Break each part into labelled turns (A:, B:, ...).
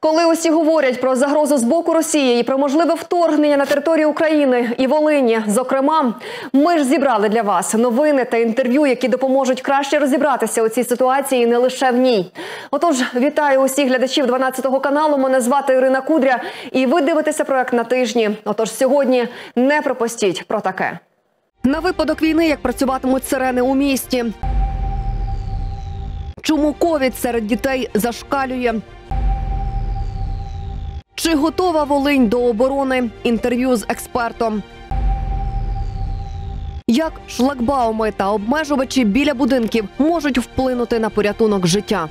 A: Коли усі говорять про загрозу з боку Росії і про можливе вторгнення на територію України і Волині, зокрема, ми ж зібрали для вас новини та інтерв'ю, які допоможуть краще розібратися у цій ситуації і не лише в ній. Отож, вітаю усіх глядачів 12 каналу, мене звати Ірина Кудря, і ви дивитеся проект «На тижні». Отож, сьогодні не пропустіть про таке. На випадок війни, як працюватимуть сирени у місті. Чому ковід серед дітей зашкалює? Чи готова Волинь до оборони? Інтерв'ю з експертом. Як шлагбауми та обмежувачі біля будинків можуть вплинути на порятунок життя?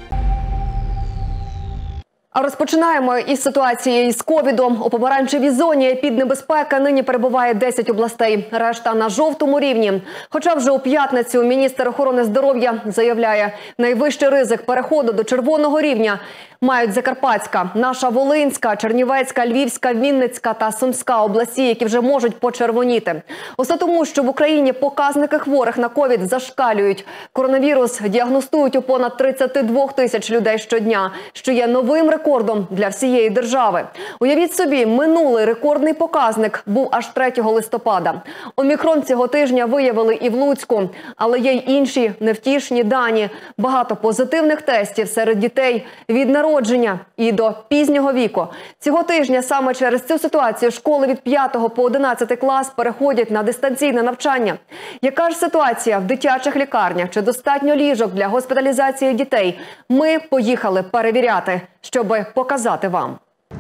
A: А розпочинаємо із ситуації з ковідом. У помаранчевій зоні епіднебезпека нині перебуває 10 областей. Решта на жовтому рівні. Хоча вже у п'ятницю міністр охорони здоров'я заявляє, найвищий ризик переходу до червоного рівня мають Закарпатська, наша Волинська, Чернівецька, Львівська, Вінницька та Сумська області, які вже можуть почервоніти. Усе тому, що в Україні показники хворих на ковід зашкалюють. Коронавірус діагностують у понад 32 тисяч людей щодня, що є новим рекордом для всієї держави. Уявіть собі, минулий рекордний показник був аж 3 листопада. Омікрон цього тижня виявили і в Луцьку. Але є й інші невтішні дані. Багато позитивних тестів серед дітей від народження і до пізнього віку. Цього тижня саме через цю ситуацію школи від 5 по 11 клас переходять на дистанційне навчання. Яка ж ситуація в дитячих лікарнях? Чи достатньо ліжок для госпіталізації дітей? Ми поїхали перевіряти, щоб показати вам.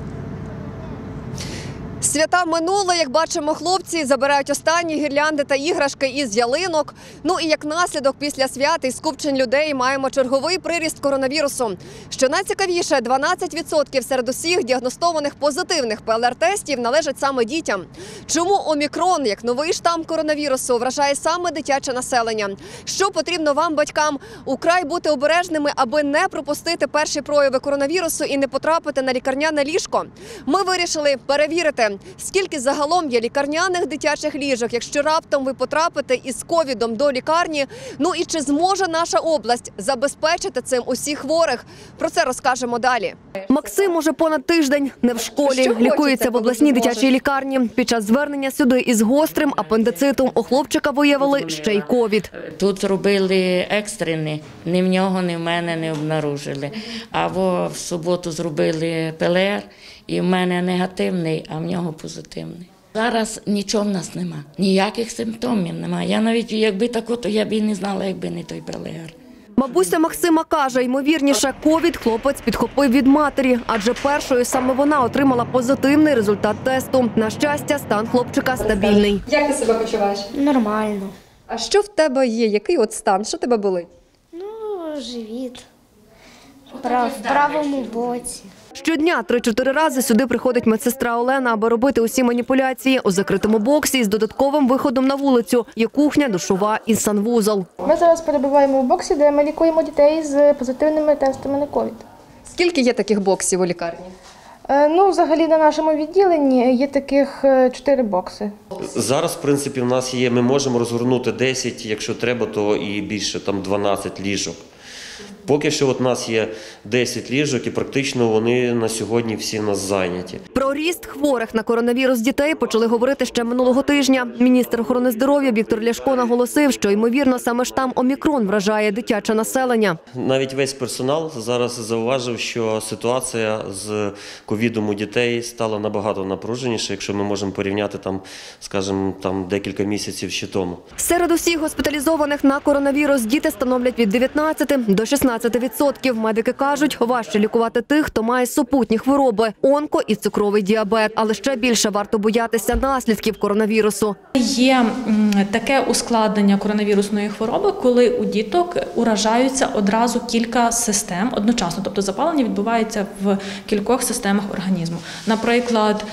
A: Свята минули, як бачимо, хлопці забирають останні гірлянди та іграшки із ялинок. Ну і як наслідок після свят і скупчень людей маємо черговий приріст коронавірусу. Що найцікавіше, 12% серед усіх діагностованих позитивних ПЛР-тестів належать саме дітям. Чому омікрон, як новий штам коронавірусу, вражає саме дитяче населення? Що потрібно вам, батькам, украй бути обережними, аби не пропустити перші прояви коронавірусу і не потрапити на лікарняне ліжко? Ми вирішили перевірити, скільки загалом є лікарняних дитячих ліжок, якщо раптом ви потрапите із ковідом до лікарні. Ну і чи зможе наша область забезпечити цим усіх хворих? Про це розкажемо далі. Максим уже понад тиждень не в школі. Лікується в обласній дитячій лікарні. Під час звернення сюди із гострим апендицитом у хлопчика виявили ще й ковід.
B: Тут зробили екстрений, ні в нього, ні в мене не обнаружили. А в суботу зробили ПЛР, і в мене негативний, а в нього позитивний. Зараз нічого в нас нема, ніяких симптомів немає. Я навіть, якби тако, то я б і не знала, якби не той ПЛР.
A: Бабуся Максима каже, ймовірніше, ковід хлопець підхопив від матері, адже першою саме вона отримала позитивний результат тесту. На щастя, стан хлопчика стабільний. Як ти себе почуваєш?
C: Нормально.
A: А що в тебе є? Який от стан? Що тебе болить?
C: Ну, живіт. В правому боці.
A: Щодня 3-4 рази сюди приходить медсестра Олена, аби робити усі маніпуляції. У закритому боксі з додатковим виходом на вулицю є кухня, душова і санвузол.
D: Ми зараз перебуваємо в боксі, де ми лікуємо дітей з позитивними тестами на ковід.
A: Скільки є таких боксів у лікарні?
D: Ну, взагалі на нашому відділенні є таких 4 бокси.
E: Зараз, в принципі, в нас є, ми можемо розгорнути 10, якщо треба, то і більше, там 12 ліжок. Поки що от у нас є 10 ліжок і практично вони на сьогодні всі в нас зайняті.
A: Про ріст хворих на коронавірус дітей почали говорити ще минулого тижня. Міністр охорони здоров'я Віктор Ляшко наголосив, що, ймовірно, саме штам омікрон вражає дитяче населення.
E: Навіть весь персонал зараз зауважив, що ситуація з ковідом у дітей стала набагато напруженіше, якщо ми можемо порівняти там, скажімо, декілька місяців ще тому.
A: Серед усіх госпіталізованих на коронавірус діти становлять від 19 до 16%. Медики кажуть, важче лікувати тих, хто має супутні хвороби – онко- і цукровий діабет. Але ще більше варто боятися наслідків коронавірусу.
F: Є таке ускладнення коронавірусної хвороби, коли у діток уражаються одразу кілька систем одночасно. Тобто запалення відбувається в кількох системах організму. Наприклад,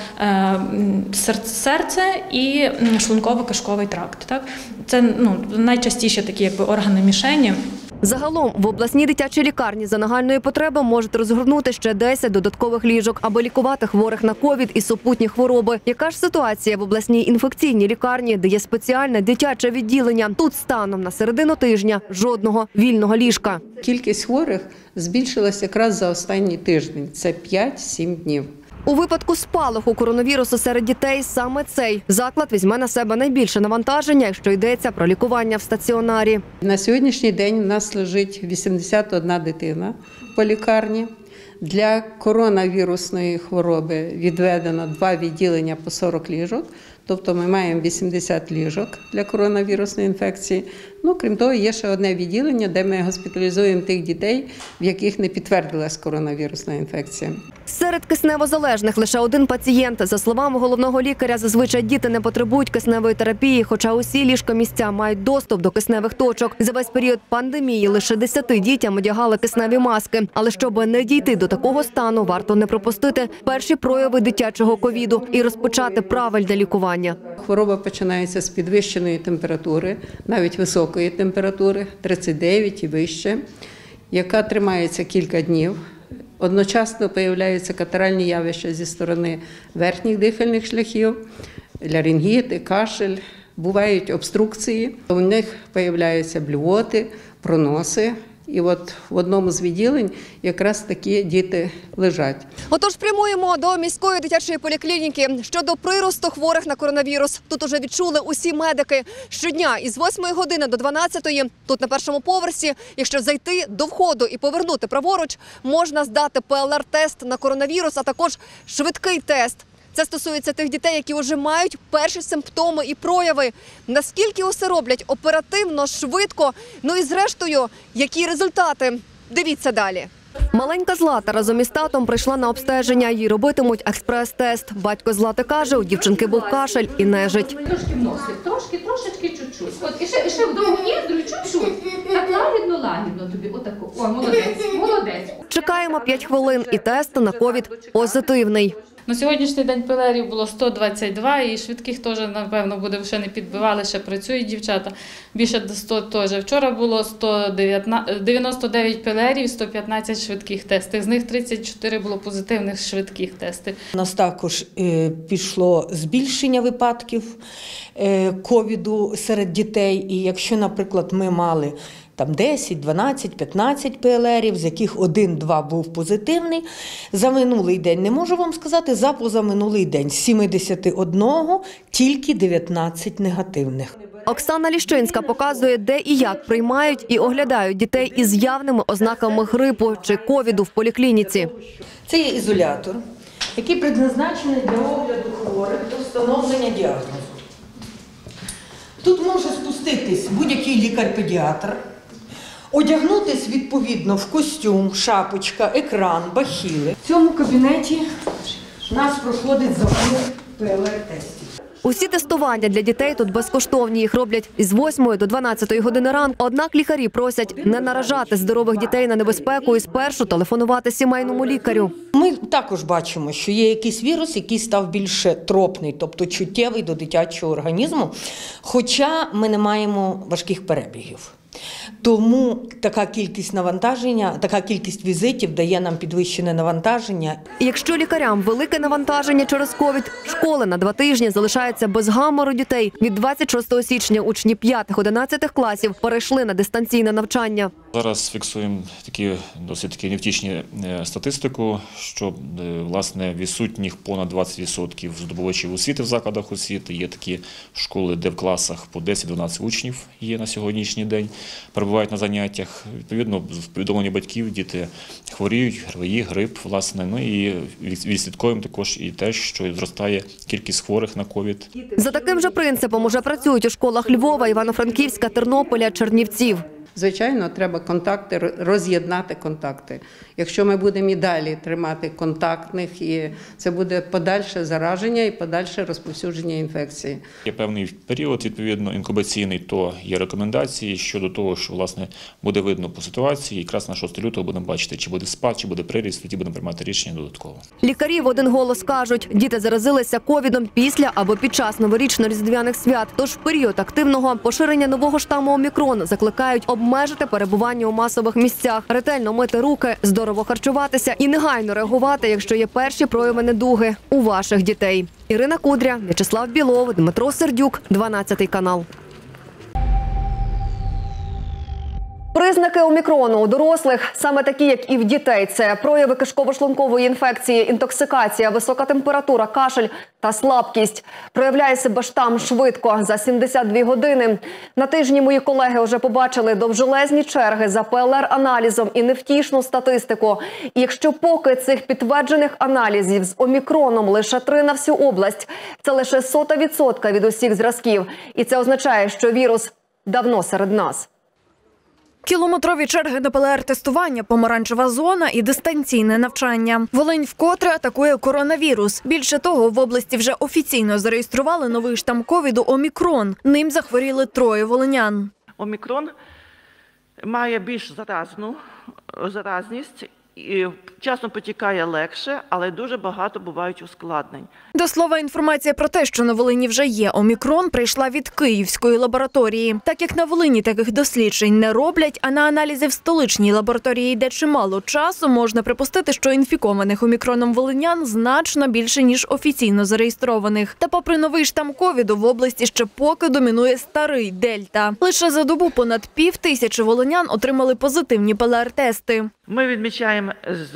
F: серце і шлунково-кишковий тракт. Так? Це найчастіше такі органи мішені.
A: Загалом в обласній дитячій лікарні за нагальної потреби можуть розгорнути ще 10 додаткових ліжок, аби лікувати хворих на ковід і супутні хвороби. Яка ж ситуація в обласній інфекційній лікарні, де є спеціальне дитяче відділення? Тут станом на середину тижня жодного вільного ліжка.
G: Кількість хворих збільшилася якраз за останній тиждень. Це 5-7 днів.
A: У випадку спалаху коронавірусу серед дітей саме цей заклад візьме на себе найбільше навантаження, якщо йдеться про лікування в стаціонарі.
G: На сьогоднішній день у нас лежить 81 дитина по лікарні. Для коронавірусної хвороби відведено 2 відділення по 40 ліжок. Тобто ми маємо 80 ліжок для коронавірусної інфекції. Крім того, є ще одне відділення, де ми госпіталізуємо тих дітей, в яких не підтвердилась коронавірусна інфекція.
A: Серед кисневозалежних лише один пацієнт. За словами головного лікаря, зазвичай діти не потребують кисневої терапії, хоча усі ліжкомісця мають доступ до кисневих точок. За весь період пандемії лише 10 дітям одягали кисневі маски. Але щоб не дійти до такого стану, варто не пропустити перші прояви дитячого ковіду і розпочати правильне лікування.
G: Хвороба починається з підвищеної температури, навіть високої температури, 39 і вище, яка тримається кілька днів. Одночасно появляються катаральні явища зі сторони верхніх дихальних шляхів, ларингіти, кашель, бувають обструкції, у них появляються блювоти, проноси. І от в одному з відділень якраз такі діти лежать.
A: Отож, прямуємо до міської дитячої поліклініки. Щодо приросту хворих на коронавірус, тут уже відчули усі медики. Щодня із 8 години до 12, тут на першому поверсі, якщо зайти до входу і повернути праворуч, можна здати ПЛР-тест на коронавірус, а також швидкий тест. Це стосується тих дітей, які вже мають перші симптоми і прояви. Наскільки усе роблять оперативно, швидко, і зрештою, які результати? Дивіться далі. Маленька Злата разом із татом прийшла на обстеження. Їй робитимуть експрес-тест. Батько Злати каже, у дівчинки був кашель і нежить.
H: Трошки в носик, трошечки, чуть-чуть. От, і ще вдовго ніздрю, чуть-чуть. Так лагідно тобі, отако. О, молодець.
A: Чекаємо 5 хвилин і тест на ковід позитивний.
I: На сьогоднішній день ПЛРів було 122, і швидких теж, напевно, буде, ще не підбивали, ще працюють дівчата. Більше до 100 теж. Вчора було 99 ПЛРів, 115 швидких тестів. З них 34 було позитивних швидких тестів.
J: У нас також пішло збільшення випадків ковіду серед дітей. І якщо, наприклад, ми мали 10, 12, 15 ПЛРів, з яких 1-2 був позитивний. За минулий день, не можу вам сказати, за позаминулий день з 71 тільки 19 негативних.
A: Оксана Ліщинська показує, де і як приймають і оглядають дітей із явними ознаками грипу чи ковіду в поліклініці.
J: Це є ізолятор, який предназначений для огляду хворих до встановлення діагнозу. Тут може спуститись будь-який лікар-педіатр, одягнутись відповідно в костюм, шапочка, екран, бахіли. В цьому кабінеті у нас проходить забір ПЛР-тестів.
A: Усі тестування для дітей тут безкоштовні. Їх роблять із 8 до 12 години ранку. Однак лікарі просять не наражати здорових дітей на небезпеку і спершу телефонувати сімейному лікарю.
J: Ми також бачимо, що є якийсь вірус, який став більше тропний, тобто чуттєвий до дитячого організму, хоча ми не маємо важких перебігів. Тому така кількість навантаження, така кількість візитів дає нам підвищене навантаження.
A: Якщо лікарям велике навантаження через ковід, школи на 2 тижні залишаються без гамору дітей. Від 26 січня учні 5-11 класів перейшли на дистанційне навчання.
K: Зараз фіксуємо досить невтішні статистику, що власне відсутніх понад 20% здобувачів освіти в закладах освіти. Є такі школи, де в класах по 10-12 учнів є на сьогоднішній день, перебувають на заняттях. Відповідно, в повідомленні батьків діти хворіють, ГРВІ, грип, власне. І відслідковуємо також і те, що зростає кількість хворих на ковід.
A: За таким же принципом уже працюють у школах Львова, Івано-Франківська, Тернополя, Чернівців.
G: Звичайно, треба контакти, роз'єднати контакти. Якщо ми будемо і далі тримати контактних, і це буде подальше зараження і подальше розповсюдження інфекції.
K: Є певний період, відповідно, інкубаційний, то є рекомендації щодо того, що, власне, буде видно по ситуації. Якраз на 6 лютого будемо бачити, чи буде спад, чи буде приріст, тоді будемо приймати рішення додатково.
A: Лікарі в один голос кажуть, діти заразилися ковідом після або під час новорічно-різдвяних свят. Тож в період активного поширення нового штаму Омікрон закликають обмежувати обмежити перебування у масових місцях, ретельно мити руки, здорово харчуватися і негайно реагувати, якщо є перші прояви недуги у ваших дітей. Ірина Кудря, В'ячеслав Білов, Дмитро Сердюк, 12 канал. Признаки омікрону у дорослих саме такі, як і в дітей. Це прояви кишково-шлункової інфекції, інтоксикація, висока температура, кашель та слабкість. Проявляє себе штам швидко, за 72 години. На тижні мої колеги вже побачили довжелезні черги за ПЛР-аналізом і невтішну статистику. І якщо поки цих підтверджених аналізів з омікроном лише 3 на всю область, це лише 0,01% від усіх зразків. І це означає, що вірус давно серед нас.
L: Кілометрові черги до ПЛР-тестування, помаранчева зона і дистанційне навчання. Волинь вкотре атакує коронавірус. Більше того, в області вже офіційно зареєстрували новий штам ковіду «Омікрон». Ним захворіли 3 волинян.
M: Омікрон має більш заразність, і вчасно потікає легше, але дуже багато бувають ускладнень.
L: До слова, інформація про те, що на Волині вже є омікрон, прийшла від київської лабораторії. Так як на Волині таких досліджень не роблять, а на аналізи в столичній лабораторії йде чимало часу, можна припустити, що інфікованих омікроном волинян значно більше, ніж офіційно зареєстрованих. Та попри новий штам ковіду, в області ще поки домінує старий дельта. Лише за добу понад 5000 волинян отримали позитивні ПЛР-тести.
M: Ми відмічаємо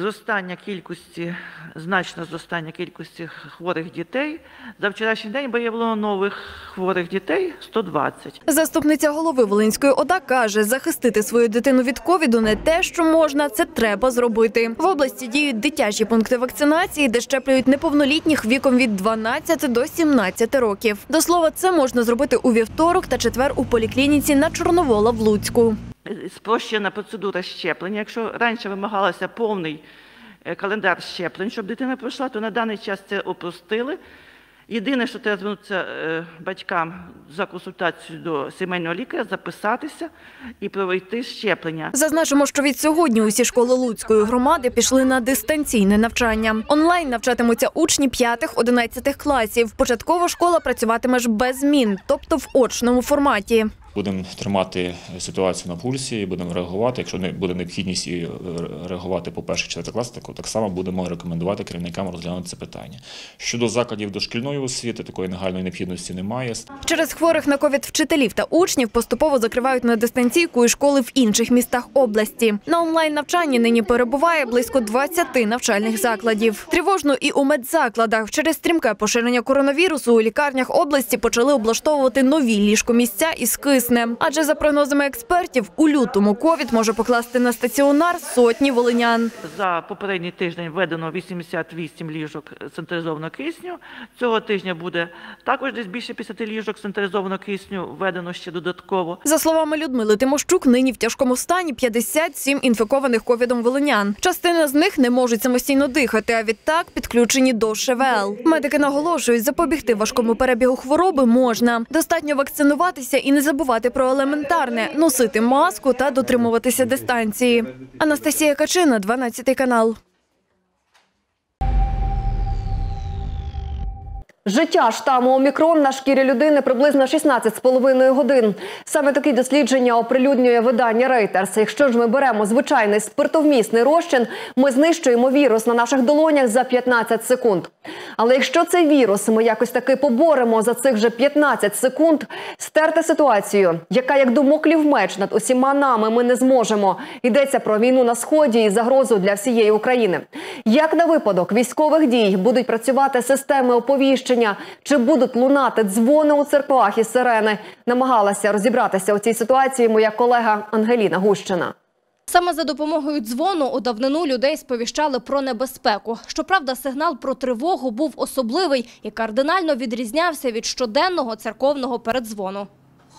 M: значне зростання кількості хворих дітей. За вчорашній день виявлено нових хворих дітей 120.
L: Заступниця голови Волинської ОДА каже, захистити свою дитину від ковіду не те, що можна, це треба зробити. В області діють дитячі пункти вакцинації, де щеплюють неповнолітніх віком від 12 до 17 років. До слова, це можна зробити у вівторок та четвер у поліклініці на Чорновола в Луцьку.
M: Спрощена процедура щеплення. Якщо раніше вимагалося повний календар щеплень, щоб дитина пройшла, то на даний час це упростили. Єдине, що треба звернутися батькам за консультацією до сімейного лікаря, записатися і пройти щеплення.
L: Зазначимо, що від сьогодні усі школи Луцької громади пішли на дистанційне навчання. Онлайн навчатимуться учні 5-11 класів. Початкова школа працюватиме ж без змін, тобто в очному форматі.
K: Будемо тримати ситуацію на пульсі і будемо реагувати. Якщо не буде необхідність і реагувати по 1-4 клас, так само будемо рекомендувати керівникам розглянути це питання. Щодо закладів дошкільної освіти, такої нагальної необхідності немає.
L: Через хворих на ковід вчителів та учнів поступово закривають на дистанційку і школи в інших містах області. На онлайн-навчанні нині перебуває близько 20 навчальних закладів. Тривожно і у медзакладах. Через стрімке поширення коронавірусу у лікарнях області почали облаштовувати нові ліжкомісця із киснем. Адже за прогнозами експертів, у лютому ковід може покласти на стаціонар сотні волинян.
M: За попередній тиждень введено 88 ліжок централізованого кисню. Цього тижня буде також десь більше 50 ліжок централізованого кисню введено ще додатково.
L: За словами Людмили Тимощук, нині в тяжкому стані 57 інфікованих ковідом волинян. Частина з них не можуть самостійно дихати, а відтак підключені до ШВЛ. Медики наголошують, запобігти важкому перебігу хвороби можна. Достатньо вакцинуватися і не забувати про елементарне – носити маску та дотримуватися дистанції. Анастасія Качина, 12 канал.
A: Життя штаму омікрон на шкірі людини приблизно 16,5 годин. Саме такі дослідження оприлюднює видання Reuters. Якщо ж ми беремо звичайний спиртовмісний розчин, ми знищуємо вірус на наших долонях за 15 секунд. Але якщо цей вірус ми якось таки поборемо за цих же 15 секунд, стерти ситуацію, яка як дамоклів меч над усіма нами, ми не зможемо. Йдеться про війну на Сході і загрозу для всієї України. Як на випадок військових дій будуть працювати системи оповіщення, чи будуть лунати дзвони у церквах і сирени, намагалася розібратися у цій ситуації моя колега Ангеліна Гущина.
N: Саме за допомогою дзвону у давнину людей сповіщали про небезпеку. Щоправда, сигнал про тривогу був особливий і кардинально відрізнявся від щоденного церковного передзвону.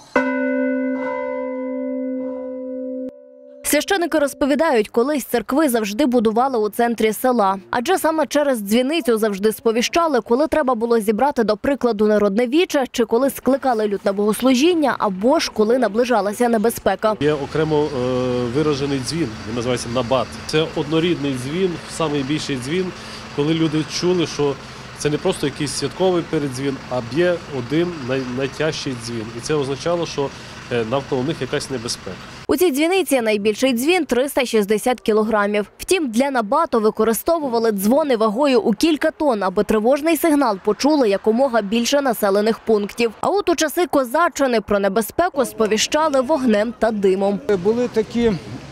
N: Священики розповідають, колись церкви завжди будували у центрі села. Адже саме через дзвіницю завжди сповіщали, коли треба було зібрати, до прикладу, народне віче, чи коли скликали люд на богослужіння, або ж коли наближалася небезпека.
O: Є окремо виражений дзвін, він називається набат. Це однорідний дзвін, найбільший дзвін, коли люди чули, що це не просто якийсь святковий передзвін, а б'є один найтяжчий дзвін. І це означало, що навколо них якась небезпека.
N: У цій дзвіниці найбільший дзвін – 360 кілограмів. Втім, для набату використовували дзвони вагою у кілька тонн, аби тривожний сигнал почули якомога більше населених пунктів. А от у часи козаччини про небезпеку сповіщали вогнем та димом.
P: Були такі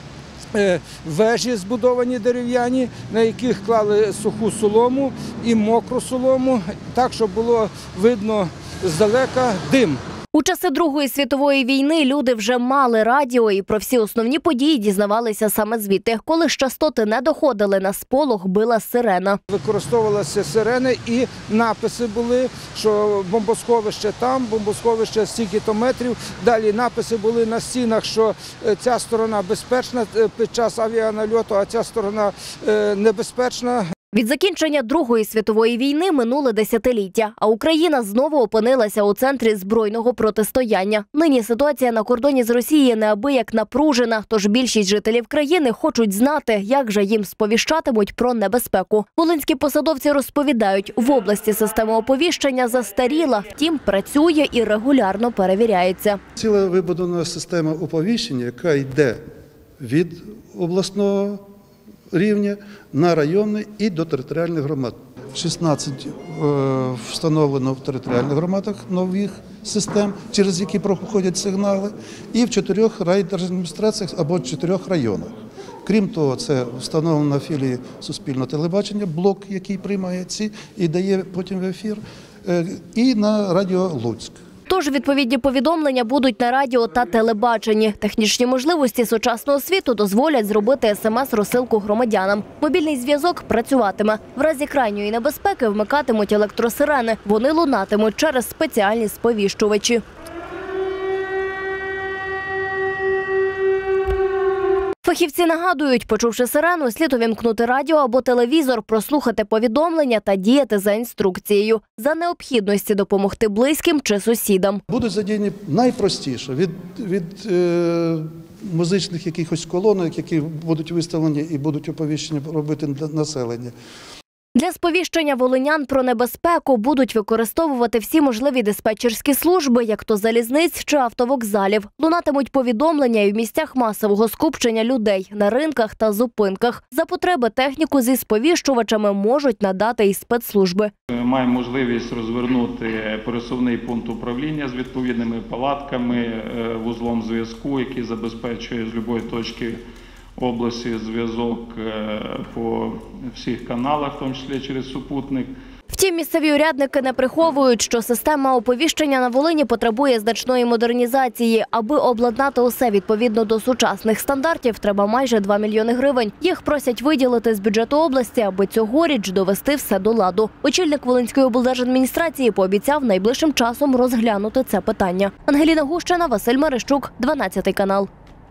P: вежі збудовані дерев'яні, на яких клали суху солому і мокру солому, так, щоб було видно здалека дим.
N: У часи Другої світової війни люди вже мали радіо і про всі основні події дізнавалися саме звідти. Коли ж частоти не доходили, на сполох била сирена.
P: Використовувалися сирени і написи були, що бомбосховище там, бомбосховище стільки-то метрів. Далі написи були на стінах, що ця сторона безпечна під час авіанальоту, а ця сторона небезпечна.
N: Від закінчення Другої світової війни минуле десятиліття, а Україна знову опинилася у центрі збройного протистояння. Нині ситуація на кордоні з Росією неабияк напружена, тож більшість жителів країни хочуть знати, як же їм сповіщатимуть про небезпеку. Волинські посадовці розповідають, в області система оповіщення застаріла, втім працює і регулярно перевіряється.
Q: Ціла вибудована система оповіщення, яка йде від обласного рівня на районний і до територіальних громад. 16 встановлено в територіальних громадах нових систем, через які проходять сигнали, і в 4 райдержадміністраціях або 4 районах. Крім того, це встановлено на філії Суспільного телебачення, блок, який приймає ці і дає потім в ефір, і на радіо Луцьк.
N: Тож відповідні повідомлення будуть на радіо та телебаченні. Технічні можливості сучасного світу дозволять зробити СМС-розсилку громадянам. Мобільний зв'язок працюватиме. В разі крайньої небезпеки вмикатимуть електросирени. Вони лунатимуть через спеціальні сповіщувачі. Фахівці нагадують, почувши сирену, слід увімкнути радіо або телевізор, прослухати повідомлення та діяти за інструкцією. За необхідності допомогти близьким чи сусідам.
Q: Будуть задіяні найпростіше від музичних якихось колонок, які будуть виставлені і будуть оповіщення робити населення.
N: Для сповіщення волинян про небезпеку будуть використовувати всі можливі диспетчерські служби, як то залізниць чи автовокзалів. Лунатимуть повідомлення і в місцях масового скупчення людей, на ринках та зупинках. За потреби техніку зі сповіщувачами можуть надати і спецслужби.
R: Маємо можливість розвернути пересувний пункт управління з відповідними палатками, вузлом зв'язку, який забезпечує з будь-якої точки області зв'язок по всіх каналах, в тому числі через супутник.
N: Втім, місцеві урядники не приховують, що система оповіщення на Волині потребує значної модернізації. Аби обладнати усе відповідно до сучасних стандартів, треба майже 2 мільйони гривень. Їх просять виділити з бюджету області, аби цьогоріч довести все до ладу. Очільник Волинської облдержадміністрації пообіцяв найближчим часом розглянути це питання. Ангеліна Гущина, Василь Марищук, 12 канал.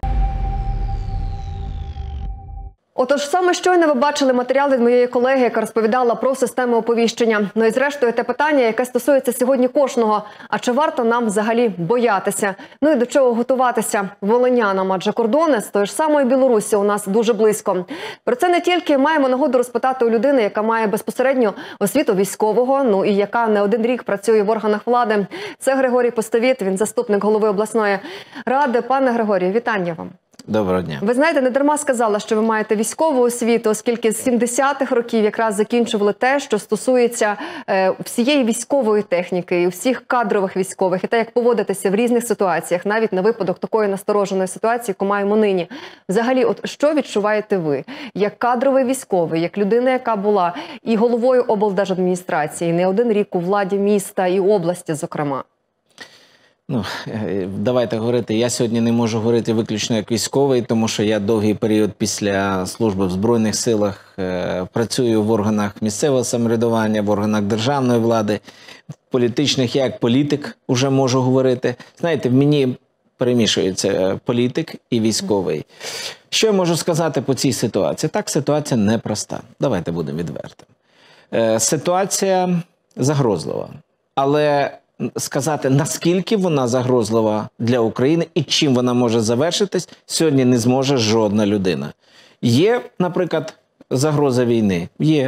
A: Отож, саме щойно ви бачили матеріал від моєї колеги, яка розповідала про систему оповіщення. Ну і зрештою те питання, яке стосується сьогодні кожного. А чи варто нам взагалі боятися? Ну і до чого готуватися волинянам? Адже кордони з тої ж самої Білорусі у нас дуже близько. Про це не тільки маємо нагоду розпитати у людини, яка має безпосередньо освіту військового, ну і яка не один рік працює в органах влади. Це Григорій Постовіт, він заступник голови обласної ради. Пане Григорію, вітання вам.
S: Доброго дня.
A: Ви знаєте, не дарма сказала, що ви маєте військову освіту, оскільки з 70-х років якраз закінчували те, що стосується всієї військової техніки і всіх кадрових військових, і те, як поводитися в різних ситуаціях, навіть на випадок такої настороженої ситуації, яку маємо нині. Взагалі, от що відчуваєте ви, як кадровий військовий, як людина, яка була і головою облдержадміністрації, не один рік у владі міста і області, зокрема?
S: Ну, давайте говорити. Я сьогодні не можу говорити виключно як військовий, тому що я довгий період після служби в Збройних силах працюю в органах місцевого самоврядування, в органах державної влади, в політичних, я як політик вже можу говорити. Знаєте, в мені перемішується політик і військовий. Що я можу сказати по цій ситуації? Так, ситуація непроста. Давайте будемо відвертими. Ситуація загрозлива, але сказати, наскільки вона загрозлива для України і чим вона може завершитись, сьогодні не зможе жодна людина. Є, наприклад, загроза війни? Є.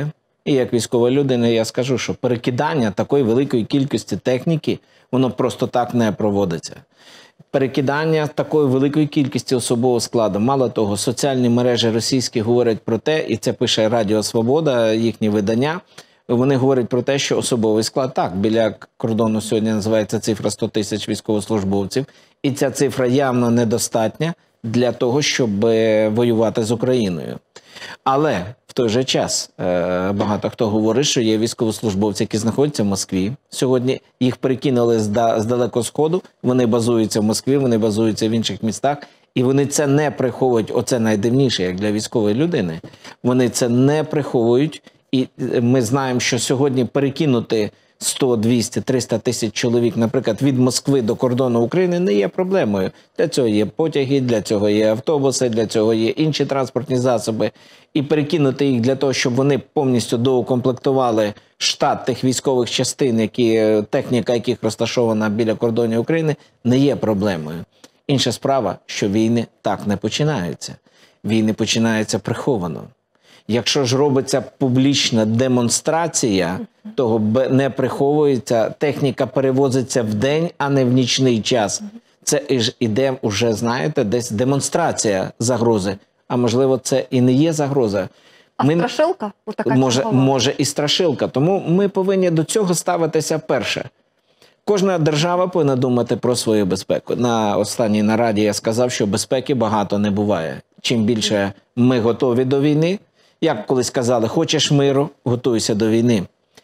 S: І як військова людина я скажу, що перекидання такої великої кількості техніки, воно просто так не проводиться. Перекидання такої великої кількості особового складу. Мало того, соціальні мережі російські говорять про те, і це пише Радіо Свобода, їхні видання, вони говорять про те, що особовий склад, так, біля кордону сьогодні називається цифра 100 тисяч військовослужбовців, і ця цифра явно недостатня для того, щоб воювати з Україною. Але в той же час багато хто говорить, що є військовослужбовці, які знаходяться в Москві. Сьогодні їх перекинули з Далекого Сходу, вони базуються в Москві, вони базуються в інших містах, і вони це не приховують, оце найдивніше, як для військової людини. Вони це не приховують, і ми знаємо, що сьогодні перекинути 100, 200, 300 тисяч чоловік, наприклад, від Москви до кордону України не є проблемою. Для цього є потяги, для цього є автобуси, для цього є інші транспортні засоби. І перекинути їх для того, щоб вони повністю доукомплектували штат тих військових частин, техніка яких розташована біля кордонів України, не є проблемою. Інша справа, що війни так не починаються. Війни починаються приховано. Якщо ж робиться публічна демонстрація, того не приховується, техніка перевозиться в день, а не в нічний час. Це ж іде вже, знаєте, десь демонстрація загрози. А можливо, це і не є загроза.
A: Страшилка?
S: Може і страшилка. Тому ми повинні до цього ставитися перше. Кожна держава повинна думати про свою безпеку. На останній нараді я сказав, що безпеки багато не буває. Чим більше ми готові до війни, як колись казали, хочеш миру – готуйся до війни.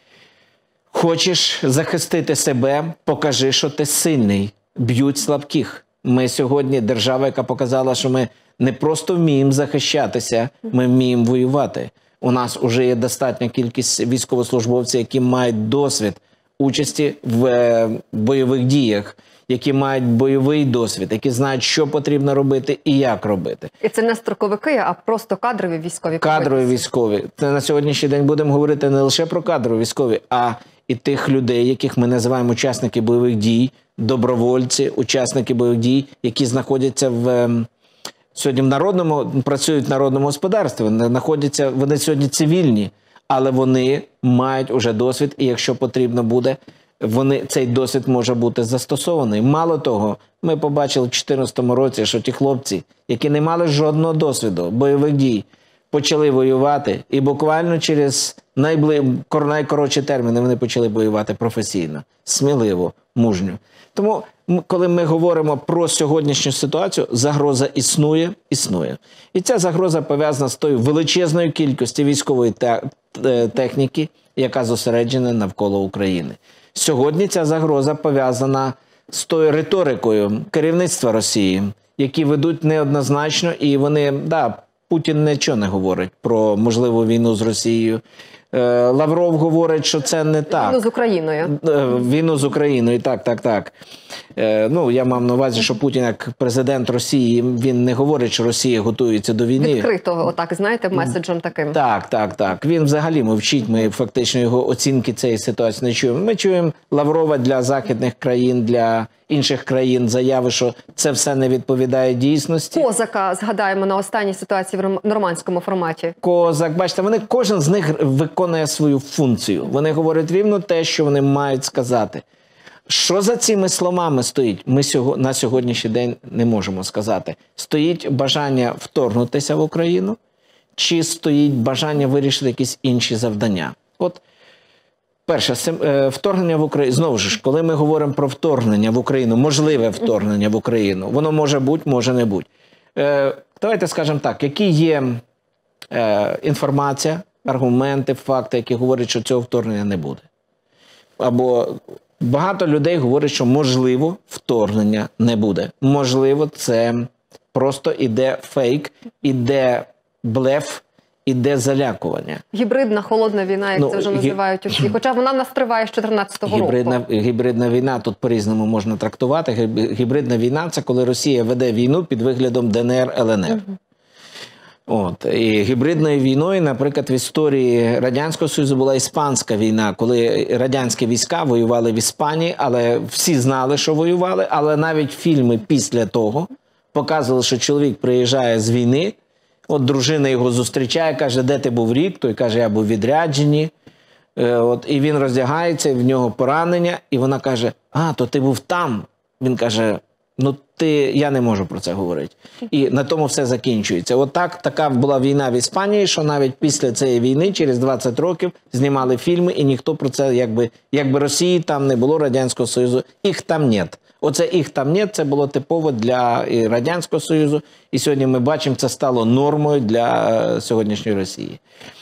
S: Хочеш захистити себе – покажи, що ти сильний. Б'ють слабких. Ми сьогодні держава, яка показала, що ми не просто вміємо захищатися, ми вміємо воювати. У нас вже є достатня кількість військовослужбовців, які мають досвід участі в бойових діях, які мають бойовий досвід, які знають, що потрібно робити і як робити.
A: І це не строковики, а просто кадрові військові.
S: Кадрові військові. Це на сьогоднішній день будемо говорити не лише про кадрові військові, а і тих людей, яких ми називаємо учасники бойових дій, добровольці, учасники бойових дій, які знаходяться сьогодні працюють в народному господарстві, вони сьогодні цивільні, але вони мають уже досвід, і якщо потрібно буде, цей досвід може бути застосований. Мало того, ми побачили в 2014 році, що ті хлопці, які не мали жодного досвіду бойових дій, почали воювати, і буквально через найкоротші терміни вони почали воювати професійно, сміливо, мужньо. Тому, коли ми говоримо про сьогоднішню ситуацію, загроза існує. І ця загроза пов'язана з тою величезною кількістю військової техніки, яка зосереджена навколо України. Сьогодні ця загроза пов'язана з тою риторикою керівництва Росії, які ведуть неоднозначно, і вони, Путін нічого не говорить про можливу війну з Росією. Лавров говорить, що це не так.
A: Війну з Україною.
S: Війну з Україною, так. Я мав на увазі, що Путін як президент Росії, він не говорить, що Росія готується до війни.
A: Відкрито, отак, знаєте, меседжем таким.
S: Так. Він взагалі мовчить, ми фактично його оцінки цієї ситуації не чуємо. Ми чуємо Лаврова для західних країн, для інших країн заяви, що це все не відповідає дійсності.
A: Козака, згадаємо, на останній ситуації в нормандському форматі.
S: Козак, бачите, кожен з них виконує свою функцію. Вони говорять рівно те, що вони мають сказати. Що за цими словами стоїть, ми на сьогоднішній день не можемо сказати. Стоїть бажання вторгнутися в Україну, чи стоїть бажання вирішити якісь інші завдання? Перше, вторгнення в Україну. Знову ж, коли ми говоримо про вторгнення в Україну, можливе вторгнення в Україну, воно може бути, може не бути. Давайте скажемо так, які є інформація, аргументи, факти, які говорять, що цього вторгнення не буде. Або багато людей говорять, що можливо вторгнення не буде. Можливо, це просто іде фейк, іде блеф, іде залякування.
A: Гібридна холодна війна, як це вже називають усі. Хоча вона в нас триває з 2014 року.
S: Гібридна війна тут по-різному можна трактувати. Гібридна війна – це коли Росія веде війну під виглядом ДНР, ЛНР. І гібридною війною, наприклад, в історії Радянського Союзу була Іспанська війна, коли радянські війська воювали в Іспанії, але всі знали, що воювали, але навіть фільми після того показували, що чоловік приїжджає з війни, От дружина його зустрічає, каже, де ти був рік? Той каже, я був у відрядженні. І він роздягається, і в нього поранення, і вона каже, то ти був там. Він каже, я не можу про це говорити. І на тому все закінчується. От така була війна в Іспанії, що навіть після цієї війни, через 20 років, знімали фільми, і ніхто про це, якби Росії там не було, Радянського Союзу, їх там нет. Оце їх там нет, це було типово для Радянського Союзу, і сьогодні ми бачимо, це стало нормою для сьогоднішньої Росії.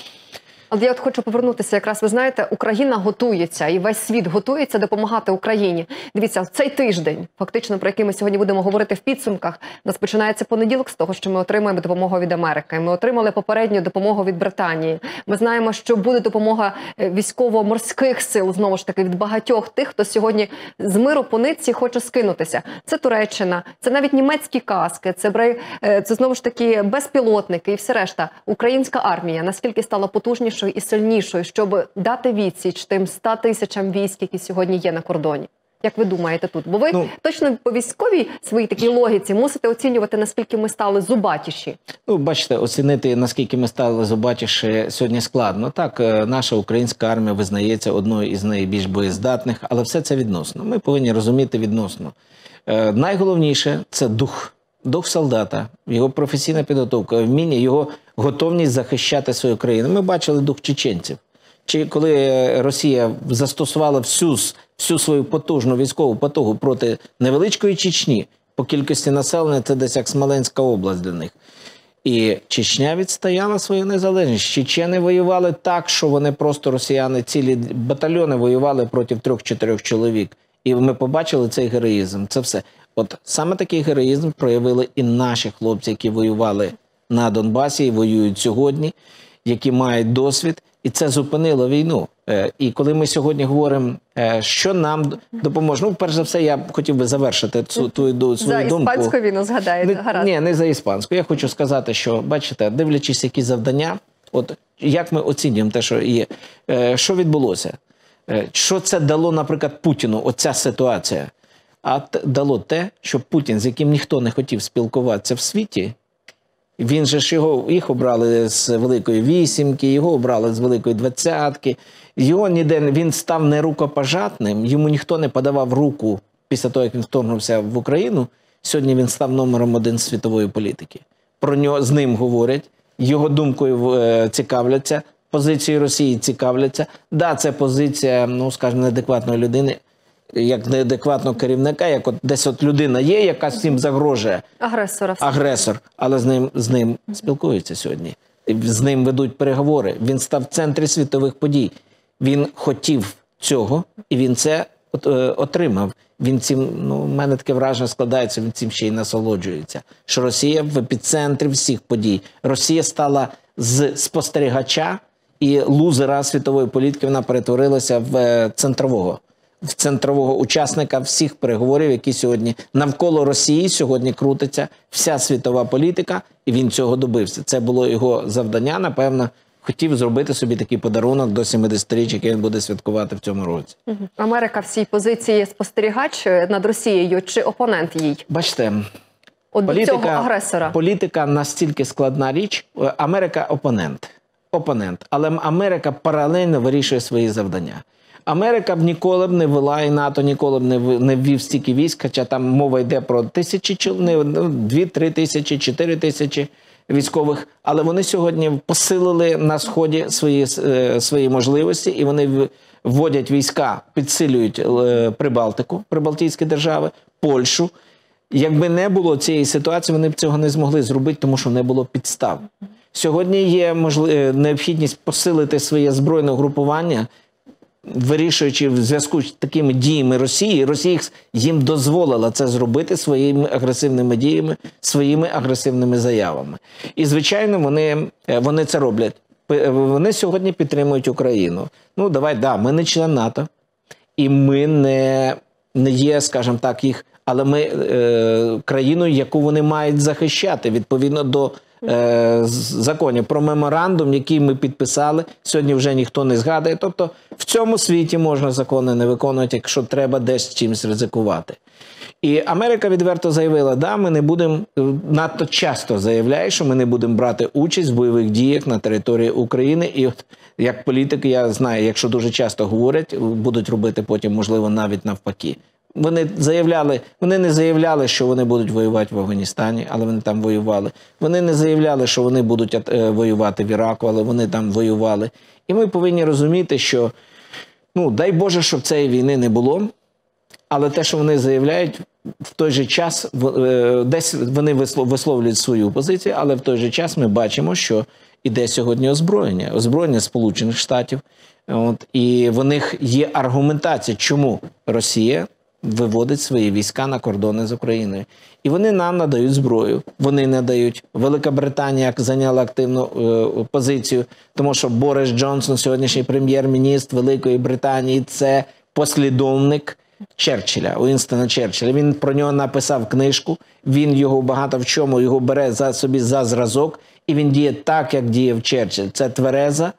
A: Але я хочу повернутися, якраз ви знаєте, Україна готується, і весь світ готується допомагати Україні. Дивіться, в цей тиждень, фактично, про який ми сьогодні будемо говорити в підсумках, у нас починається понеділок з того, що ми отримаємо допомогу від Америки. Ми отримали попередню допомогу від Британії. Ми знаємо, що буде допомога військово-морських сил, знову ж таки, від багатьох тих, хто сьогодні з миру по нитці хоче скинутися. Це Туреччина, це навіть німецькі каски, це знову ж таки безпілотники і все решта. Українська армія наскільки стала потужнішою і сильнішою, щоб дати відсіч тим 100 тисячам військ, які сьогодні є на кордоні? Як ви думаєте тут? Бо ви точно по військовій своїй такій логіці мусите оцінювати, наскільки ми стали зубатіші.
S: Бачите, оцінити, наскільки ми стали зубатіші, сьогодні складно. Так, наша українська армія визнається одною із найбільш боєздатних, але все це відносно. Ми повинні розуміти відносно. Найголовніше – це дух. Дух солдата, його професійна підготовка, вміння, його готовність захищати свою країну. Ми бачили дух чеченців. Коли Росія застосувала всю свою потужну військову потугу проти невеличкої Чечні, по кількості населення це десь як Смоленська область для них. І Чечня відстояла свою незалежність. Чечени воювали так, що вони просто, росіяни, цілі батальйони воювали проти 3-4 чоловік. І ми побачили цей героїзм. Це все. От саме такий героїзм проявили і наші хлопці, які воювали на Донбасі і воюють сьогодні, які мають досвід, і це зупинило війну. І коли ми сьогодні говоримо, що нам допоможе, перш за все, я хотів би завершити свою думку.
A: За іспанську війну згадаєте? Гаразд.
S: Ні, не за іспанську. Я хочу сказати, що, бачите, дивлячись, які завдання, от як ми оцінюємо те, що є, що відбулося, що це дало, наприклад, Путіну, оця ситуація. А дало те, що Путін, з яким ніхто не хотів спілкуватися в світі, він же ж їх обрали з Великої Вісімки, його обрали з Великої Двадцятки, він став нерукопожатним, йому ніхто не подавав руку після того, як він вторгнувся в Україну. Сьогодні він став номером 1 світової політики. Про нього з ним говорять, його думкою цікавляться, позицією Росії цікавляться. Да, це позиція, скажімо, неадекватної людини, як неадекватного керівника, як десь людина є, яка всім загрожує. Агресор. Але з ним спілкуються сьогодні. З ним ведуть переговори. Він став в центрі світових подій. Він хотів цього, і він це отримав. Він цим, в мене таке враження складається, він цим ще й насолоджується. Що Росія в епіцентрі всіх подій. Росія стала з спостерігача і лузера світової політики, вона перетворилася в центрового учасника всіх переговорів, які сьогодні навколо Росії сьогодні крутиться вся світова політика, і він цього добився. Це було його завдання, напевно, хотів зробити собі такий подарунок до 70-річчя, який він буде святкувати в цьому році.
A: Америка в цій позиції спостерігач над Росією чи опонент їй?
S: Бачите,
A: цього агресора.
S: Політика настільки складна річ. Америка опонент. Але Америка паралельно вирішує свої завдання. Америка б ніколи б не вела, і НАТО ніколи б не ввів стільки військ, хоча там мова йде про 2-3 тисячі, 4 тисячі військових, але вони сьогодні посилили на Сході свої можливості, і вони вводять війська, підсилюють Прибалтику, прибалтійські держави, Польщу. Якби не було цієї ситуації, вони б цього не змогли зробити, тому що не було підстав. Сьогодні є необхідність посилити своє збройне угрупування, вирішуючи в зв'язку з такими діями Росії, Росія їм дозволила це зробити своїми агресивними діями, своїми агресивними заявами. І, звичайно, вони це роблять. Вони сьогодні підтримують Україну. Ми не член НАТО, і ми не є, скажімо так, але ми країною, яку вони мають захищати, відповідно до законів про меморандум, який ми підписали, сьогодні вже ніхто не згадує. Тобто в цьому світі можна закони не виконувати, якщо треба десь чимось ризикувати. І Америка відверто заявила, да, ми не будемо, надто часто заявляє, що ми не будемо брати участь в бойових діях на території України. І от як політики, я знаю, якщо дуже часто говорять, будуть робити потім, можливо, навіть навпаки. Вони не заявляли, що вони будуть воювати в Афганістані, але вони там воювали. Вони не заявляли, що вони будуть воювати в Іраку, але вони там воювали. І ми повинні розуміти, що, дай Боже, щоб цієї війни не було, але те, що вони заявляють, в той же час, десь вони висловлюють свою позицію, але в той же час ми бачимо, що іде сьогодні озброєння Сполучених Штатів. І в них є аргументація, чому Росія виводить свої війська на кордони з Україною. І вони нам надають зброю, вони надають. Велика Британія зайняла активну позицію, тому що Борис Джонсон, сьогоднішній прем'єр-міністр Великої Британії, це послідовник Черчилля, Уінстона Черчилля. Він про нього написав книжку, він його багато в чому, його бере собі за зразок, і він діє так, як діяв Черчилль. Це твереза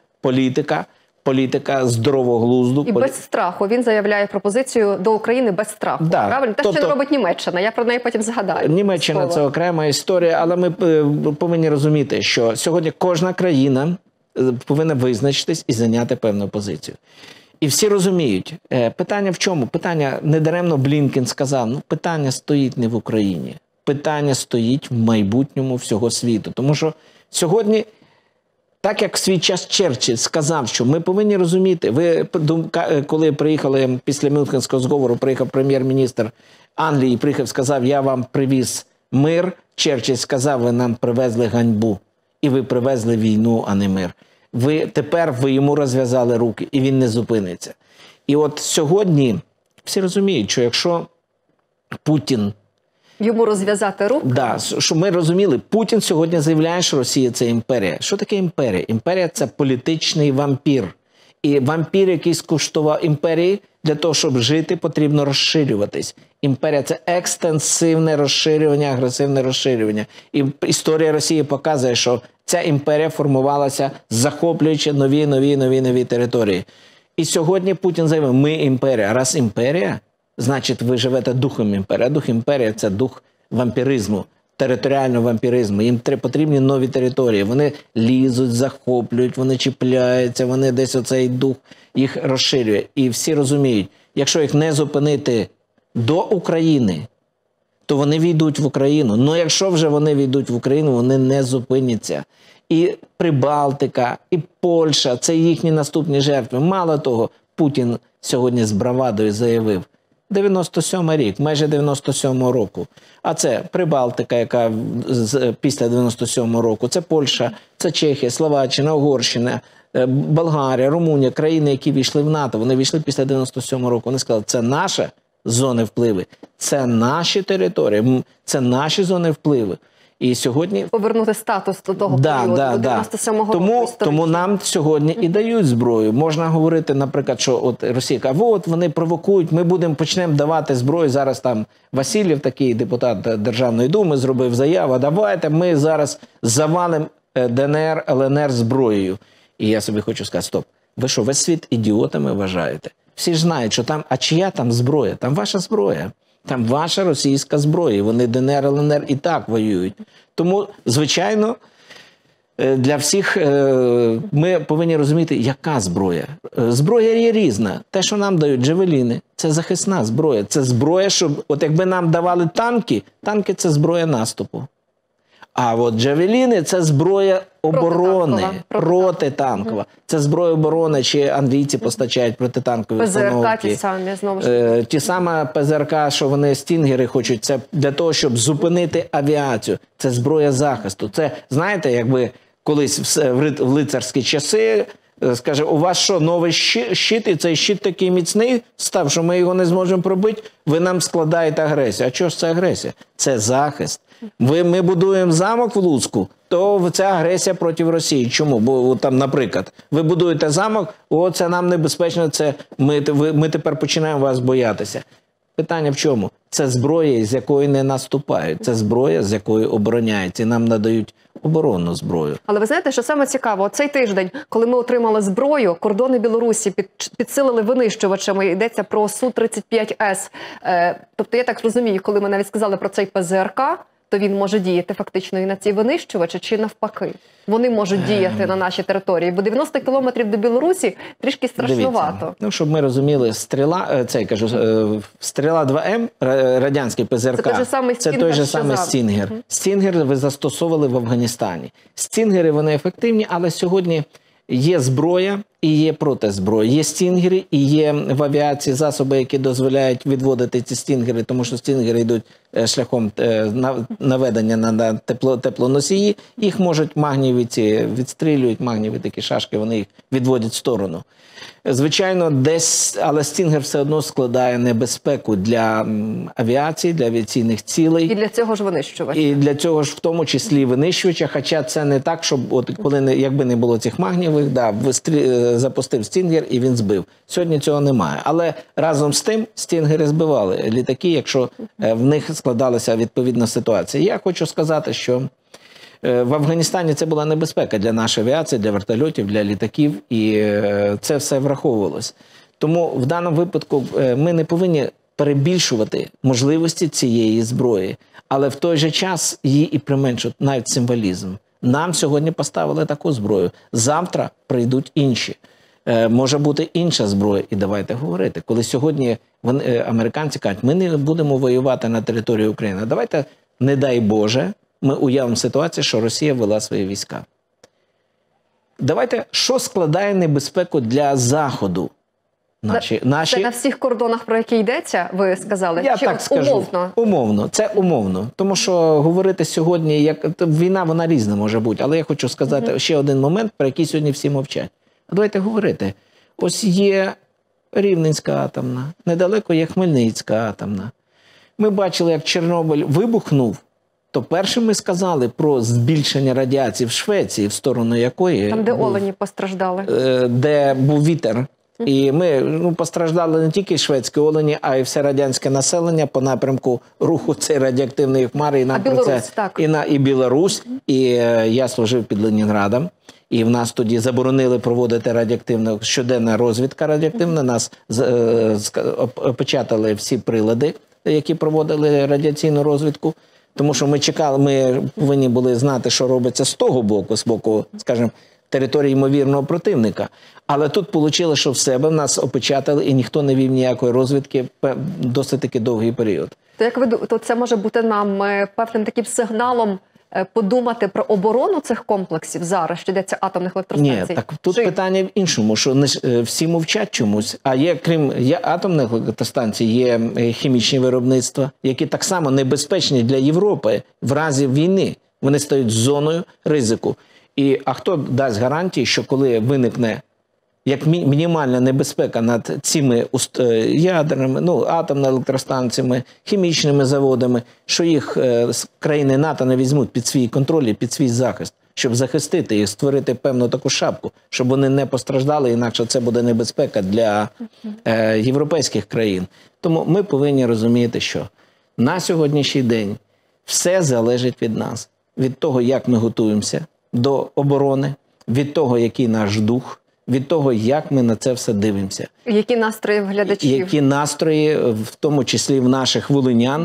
S: політика здорового глузду.
A: І без страху. Він заявляє пропозицію до України без страху.
S: Да.
A: Правильно? Те, що робить Німеччина. Я про неї потім згадаю.
S: Німеччина – це окрема історія, але ми повинні розуміти, що сьогодні кожна країна повинна визначитись і зайняти певну позицію. І всі розуміють. Питання в чому? Питання, недаремно Блінкен сказав, питання стоїть не в Україні. Питання стоїть в майбутньому всього світу. Тому що сьогодні, так як в свій час Черчилль сказав, що ми повинні розуміти, ви коли приїхали після Мюнхенського зговору, приїхав прем'єр-міністр Англії, приїхав, сказав, я вам привіз мир, Черчилль сказав, ви нам привезли ганьбу, і ви привезли війну, а не мир. Тепер ви йому розв'язали руки, і він не зупиниться. І от сьогодні всі розуміють, що якщо Путін...
A: Йому розв'язати руки?
S: Да, що ми розуміли, Путін сьогодні заявляє, що Росія – це імперія. Що таке імперія? Імперія – це політичний вампір. І вампір, який скуштував імперії, для того, щоб жити, потрібно розширюватись. Імперія – це екстенсивне розширювання, агресивне розширювання. І історія Росії показує, що ця імперія формувалася, захоплюючи нові території. І сьогодні Путін заявив, ми імперія. Раз імперія, значить ви живете духом імперії. А дух імперії – це дух вампіризму, територіального вампіризму. Їм потрібні нові території. Вони лізуть, захоплюють, вони чіпляються, вони десь оцей дух їх розширює. І всі розуміють, якщо їх не зупинити до України, то вони війдуть в Україну. Ну якщо вже вони війдуть в Україну, вони не зупиняться. І Прибалтика, і Польща – це їхні наступні жертви. Мало того, Путін сьогодні з бравадою заявив, 97 рік, майже 97-го року. А це Прибалтика, яка після 97-го року, це Польща, це Чехія, Словаччина, Угорщина, Болгарія, Румунія, країни, які війшли в НАТО. Вони війшли після 97-го року. Вони сказали, це наша зони впливу, це наші території, це наші зони впливу. І сьогодні... Повернути статус до того періоду, до 97-го року. Тому нам сьогодні і дають зброю. Можна говорити, наприклад, що от Росія каже, от вони провокують, ми почнемо давати зброю. Зараз там Васильєв, такий депутат Державної Думи, зробив заяву, давайте ми зараз завалимо ДНР, ЛНР зброєю. І я собі хочу сказати, стоп, ви що, весь світ ідіотами вважаєте? Всі ж знають, що там, а чия там зброя? Там ваша зброя. Там ваша російська зброя, вони ДНР, ЛНР і так воюють. Тому, звичайно, для всіх ми повинні розуміти, яка зброя. Зброя є різна. Те, що нам дають джавеліни, це захисна зброя. Це зброя, щоб, от якби нам давали танки, танки – це зброя наступу. А от джавеліни – це зброя оборони, протитанкова. Це зброя оборони, чи англійці постачають протитанкові установки.
A: ПЗРК ті самі, знову ж.
S: Ті самі ПЗРК, що вони стінгери хочуть, це для того, щоб зупинити авіацію. Це зброя захисту. Це, знаєте, якби колись в лицарські часи, скаже, у вас що, новий щит, і цей щит такий міцний став, що ми його не зможемо пробити, ви нам складаєте агресію. А чого ж це агресія? Це захист. Ми будуємо замок в Луцьку, то це агресія проти Росії. Чому? Бо там, наприклад, ви будуєте замок, це нам небезпечно, це ми тепер починаємо вас боятися. Питання в чому? Це зброя, з якої не наступають. Це зброя, з якої обороняються. І нам надають оборонну зброю.
A: Але ви знаєте, що саме цікаво, цей тиждень, коли ми отримали зброю, кордони Білорусі підсилили винищувачами, йдеться про Су-35С. Тобто, я так розумію, коли ми навіть сказали про цей ПЗРК, то він може діяти фактично і на ці винищувачі, чи навпаки? Вони можуть діяти на нашій території, бо 90 кілометрів до Білорусі трішки страшнувато.
S: Дивіться, ну, щоб ми розуміли, Стріла 2М, радянський ПЗРК, це той же самий Стінгер. Стінгер ви застосовували в Афганістані. Стінгери, вони ефективні, але сьогодні є зброя і є протизброя. Є стінгери і є в авіації засоби, які дозволяють відводити ці стінгери, тому що стінгери йдуть шляхом наведення на теплоносії. Їх можуть магнієві відстрілюють, магнієві такі шашки, вони їх відводять в сторону. Звичайно, десь, але стінгер все одно складає небезпеку для авіації, для авіаційних цілей.
A: І для цього ж винищувача.
S: І для цього ж в тому числі винищувача, хоча це не так, щоб от коли якби не було цих магнієвих, запустив стінгер і він збив. Сьогодні цього немає. Але разом з тим стінгери збивали літаки, якщо в них складалася відповідна ситуація. Я хочу сказати, що в Афганістані це була небезпека для нашої авіації, для вертольотів, для літаків, і це все враховувалось. Тому в даному випадку ми не повинні перебільшувати можливості цієї зброї, але в той же час її і применшувати, навіть символізм. Нам сьогодні поставили таку зброю, завтра прийдуть інші. Може бути інша зброя, і давайте говорити. Коли сьогодні американці кажуть, ми не будемо воювати на території України, давайте, не дай Боже, ми уявимо ситуацію, що Росія ввела свої війська. Давайте, що складає небезпеку для Заходу?
A: Це на всіх кордонах, про які йдеться, ви сказали?
S: Я
A: чи
S: так скажу.
A: Умовно?
S: Умовно. Це умовно. Тому що говорити сьогодні, війна, вона різна може бути. Але я хочу сказати ще один момент, про який сьогодні всі мовчать. Давайте говорити. Ось є Рівненська атомна, недалеко є Хмельницька атомна. Ми бачили, як Чорнобиль вибухнув, то першим ми сказали про збільшення радіації в Швеції, в сторону якої...
A: Там, де олені постраждали.
S: Де був вітер. І ми постраждали не тільки шведські олені, а й все радянське населення по напрямку руху цієї радіоактивної хмари. І нам про це, і Білорусь. І я служив під Ленінградом. І в нас тоді заборонили проводити радіоактивну, щоденна розвідка радіоактивна. Нас опечатали всі прилади, які проводили радіаційну розвідку. Тому що ми чекали, ми повинні були знати, що робиться з того боку, з боку, скажімо, території ймовірного противника. Але тут вийшло, що в себе в нас опечатали і ніхто не вів ніякої розвідки досить таки довгий період.
A: То це може бути нам певним таким сигналом подумати про оборону цих комплексів зараз, що йдеться атомних електростанцій?
S: Ні, так тут питання в іншому, що всі мовчать чомусь, а є, крім атомних електростанцій, є хімічні виробництва, які так само небезпечні для Європи в разі війни. Вони стають зоною ризику. А хто дасть гарантії, що коли виникне як мінімальна небезпека над цими ядерними, атомними електростанціями, хімічними заводами, що їх країни НАТО не візьмуть під свій контроль і під свій захист, щоб захистити їх, створити певну таку шапку, щоб вони не постраждали, інакше це буде небезпека для європейських країн. Тому ми повинні розуміти, що на сьогоднішній день все залежить від нас, від того, як ми готуємося до оборони, від того, який наш дух, від того, як ми на це все дивимося.
A: Які настрої в глядачів?
S: Які настрої, в тому числі в наших волинян.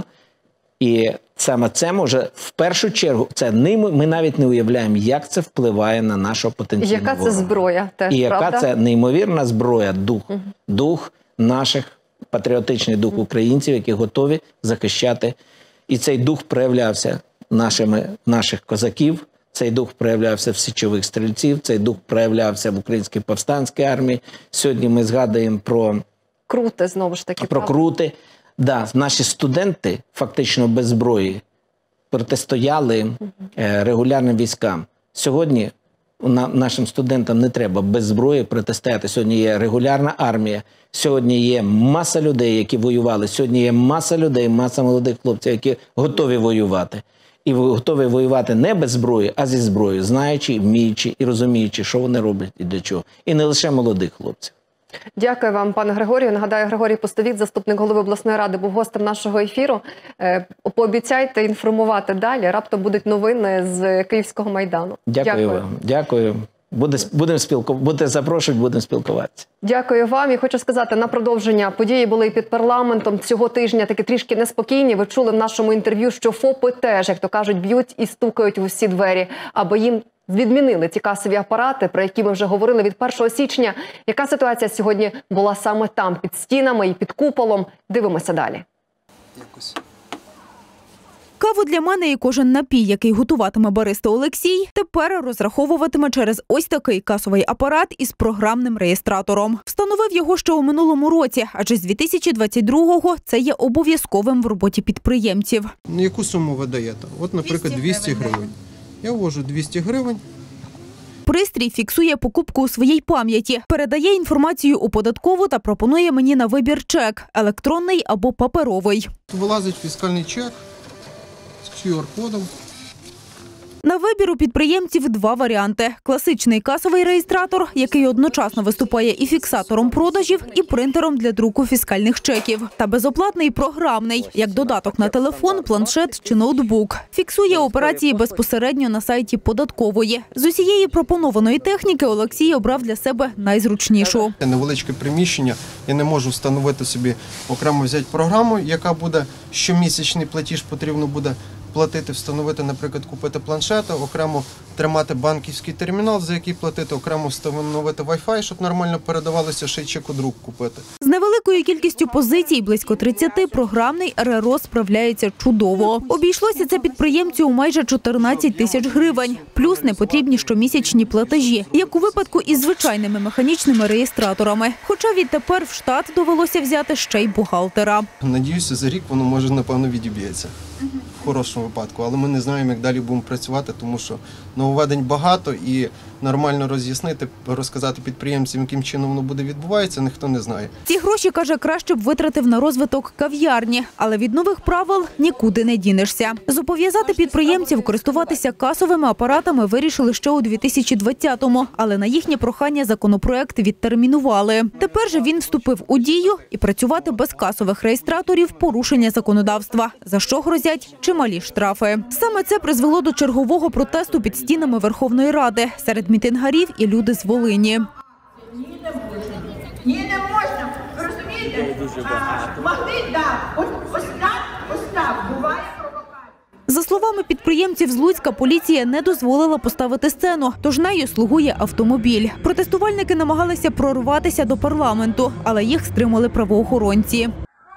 S: І саме це може, в першу чергу, ми навіть не уявляємо, як це впливає на нашого потенційного ворога.
A: Яка це зброя теж,
S: і яка
A: правда?
S: це неймовірна зброя, дух наших, патріотичний дух українців, які готові захищати. І цей дух проявлявся наших козаків, цей дух проявлявся в січових стрільців, цей дух проявлявся в українській повстанській армії. Сьогодні ми згадуємо про
A: Крути, знову ж таки.
S: Про Крути. Да, наші студенти фактично без зброї протистояли регулярним військам. Сьогодні нашим студентам не треба без зброї протистояти. Сьогодні є регулярна армія, сьогодні є маса людей, які воювали, сьогодні є маса людей, маса молодих хлопців, які готові воювати. І готові воювати не без зброї, а зі зброєю, знаючи, вміючи і розуміючи, що вони роблять і для чого. І не лише молодих хлопців.
A: Дякую вам, пане Григорію. Нагадаю, Григорій Пустовіт, заступник голови обласної ради, був гостем нашого ефіру. Пообіцяйте інформувати далі. Раптом будуть новини з Київського Майдану.
S: Дякую вам. Дякую. Будете запрошувати, будемо спілкуватися.
A: Дякую вам. І хочу сказати, на продовження події були і під парламентом. Цього тижня таки трішки неспокійні. Ви чули в нашому інтерв'ю, що ФОПи теж, як то кажуть, б'ють і стукають в усі двері, аби їм відмінили ті касові апарати, про які ми вже говорили від 1 січня. Яка ситуація сьогодні була саме там, під стінами і під куполом? Дивимося далі.
L: Каву для мене і кожен напій, який готуватиме бариста Олексій, тепер розраховуватиме через ось такий касовий апарат із програмним реєстратором. Встановив його ще у минулому році, адже з 2022-го це є обов'язковим в роботі підприємців.
T: Яку суму ви даєте? От, наприклад, 200 гривень. Я ввожу 200 гривень.
L: Пристрій фіксує покупку у своїй пам'яті, передає інформацію у податкову та пропонує мені на вибір чек – електронний або паперовий.
T: Вилазить фіскальний чек з QR-кодом.
L: На вибір у підприємців два варіанти – класичний касовий реєстратор, який одночасно виступає і фіксатором продажів, і принтером для друку фіскальних чеків, та безоплатний програмний, як додаток на телефон, планшет чи ноутбук. Фіксує операції безпосередньо на сайті податкової. З усієї пропонованої техніки Олексій обрав для себе найзручнішу.
T: Невеличке приміщення, я не можу встановити собі окремо взяти програму, яка буде щомісячний платіж потрібно буде платити, встановити, наприклад, купити планшета, окремо тримати банківський термінал, за який платити, окремо встановити Wi-Fi, щоб нормально передавалося, ще й чекодрук купити.
L: З невеликою кількістю позицій, близько 30, програмний РРО справляється чудово. Обійшлося це підприємцю у майже 14 тисяч гривень. Плюс непотрібні щомісячні платежі, як у випадку із звичайними механічними реєстраторами. Хоча відтепер в штат довелося взяти ще й бухгалтера.
T: Надіюся, за рік воно може, напевно, відіб'ється. В хорошому випадку, але ми не знаємо, як далі будемо працювати, тому що нововведень багато і нормально роз'яснити, розказати підприємцям, яким чином воно буде відбуватися, ніхто не знає.
L: Ці гроші, каже, краще б витратив на розвиток кав'ярні, але від нових правил нікуди не дінешся. Зобов'язати підприємців користуватися касовими апаратами вирішили ще у 2020-му, але на їхнє прохання законопроект відтермінували. Тепер же він вступив у дію і працювати без касових реєстраторів – порушення законодавства, за що грозять чималі штрафи. Саме це призвело до чергового протесту під стінами Верховної Ради. Серед мітингарів і люди з Волині.
U: Ні, не можна. Розумієте? Могли, так. Ось так. Буває провокація.
L: За словами підприємців з Луцька, поліція не дозволила поставити сцену, тож нею слугує автомобіль. Протестувальники намагалися прорватися до парламенту, але їх стримали правоохоронці.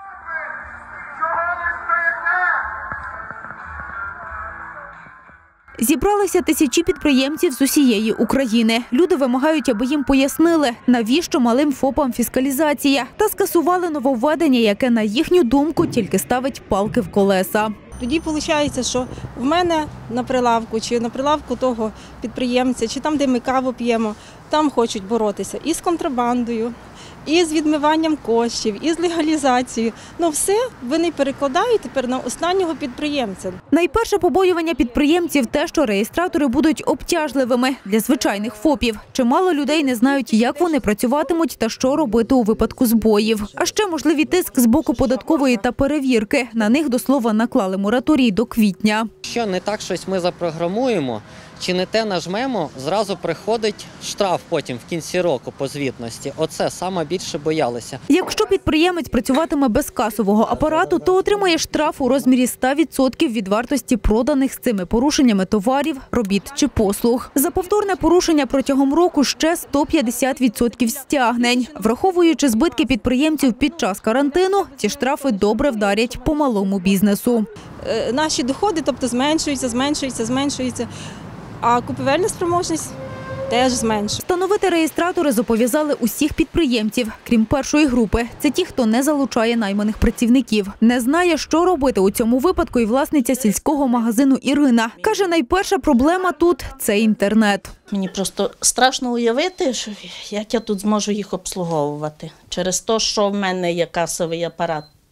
L: Зібралися тисячі підприємців з усієї України. Люди вимагають, аби їм пояснили, навіщо малим ФОПам фіскалізація, та скасували нововведення, яке, на їхню думку, тільки ставить палки в колеса.
V: Тоді виходить, що в мене на прилавку, чи на прилавку того підприємця, чи там, де ми каву п'ємо, там хочуть боротися і з контрабандою, і з відмиванням коштів, і з легалізацією. Ну все вони перекладають тепер на останнього підприємця.
L: Найперше побоювання підприємців – те, що реєстратори будуть обтяжливими для звичайних ФОПів. Чимало людей не знають, як вони працюватимуть та що робити у випадку збоїв. А ще можливий тиск з боку податкової та перевірки. На них, до слова, наклали мораторій до квітня.
W: Якщо не так щось ми запрограмуємо, чи не те нажмемо, зразу приходить штраф потім в кінці року по звітності. Оце саме більше боялися.
L: Якщо підприємець працюватиме без касового апарату, то отримає штраф у розмірі 100% від вартості проданих з цими порушеннями товарів, робіт чи послуг. За повторне порушення протягом року ще 150% стягнень. Враховуючи збитки підприємців під час карантину, ці штрафи добре вдарять по малому бізнесу.
V: Наші доходи, тобто зменшуються. А купівельна спроможність теж зменшує.
L: Встановити реєстратори зобов'язали усіх підприємців, крім першої групи. Це ті, хто не залучає найманих працівників. Не знає, що робити у цьому випадку і власниця сільського магазину Ірина. Каже, найперша проблема тут – це інтернет.
X: Мені просто страшно уявити, як я тут зможу їх обслуговувати. Через те, що в мене є касовий апарат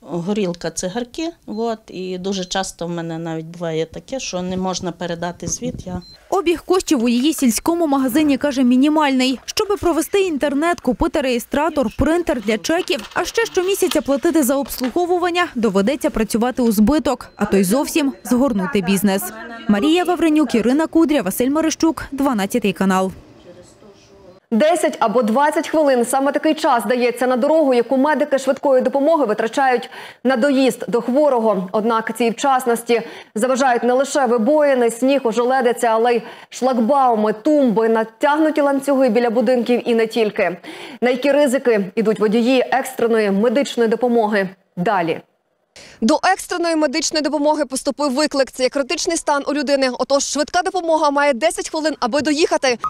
X: горілка, цигарки. І дуже часто в мене навіть буває таке, що не можна передати звіт.
L: Обіг коштів у її сільському магазині, каже, мінімальний. Щоби провести інтернет, купити реєстратор, принтер для чеків, а ще щомісяця платити за обслуговування, доведеться працювати у збиток, а то й зовсім згорнути бізнес. Марія Вавренюк, Ірина Кудря, Василь Марищук, 12 канал.
A: 10 або 20 хвилин – саме такий час дається на дорогу, яку медики швидкої допомоги витрачають на доїзд до хворого. Однак цій вчасності заважають не лише вибоїни, сніг, ожеледиця, але й шлагбауми, тумби, натягнуті ланцюги біля будинків і не тільки. На які ризики йдуть водії екстреної медичної допомоги? Далі. До екстреної медичної допомоги поступив виклик. Це є критичний стан у людини. Отож, швидка допомога має 10 хвилин, аби доїхати.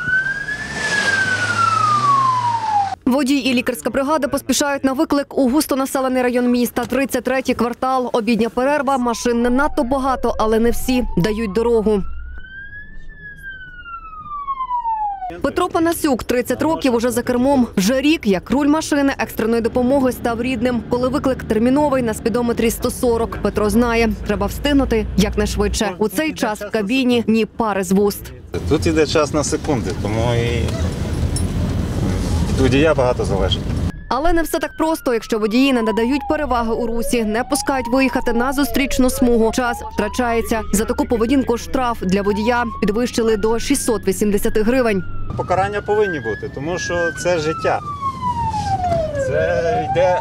A: Водій і лікарська бригада поспішають на виклик у густонаселений район міста. 33-й квартал, обідня перерва, машин не надто багато, але не всі дають дорогу. Петро Панасюк, 30 років, уже за кермом. Вже рік, як руль машини екстреної допомоги став рідним. Коли виклик терміновий, на спідометрі 140. Петро знає, треба встигнути якнайшвидше. У цей час в кабіні ні пари з вуст.
B: Тут іде час на секунди, тому і від водія багато залежить.
A: Але не все так просто, якщо водії не надають переваги у русі, не пускають виїхати на зустрічну смугу. Час втрачається. За таку поведінку штраф для водія підвищили до 680 гривень.
B: Покарання повинні бути, тому що це життя. Це йде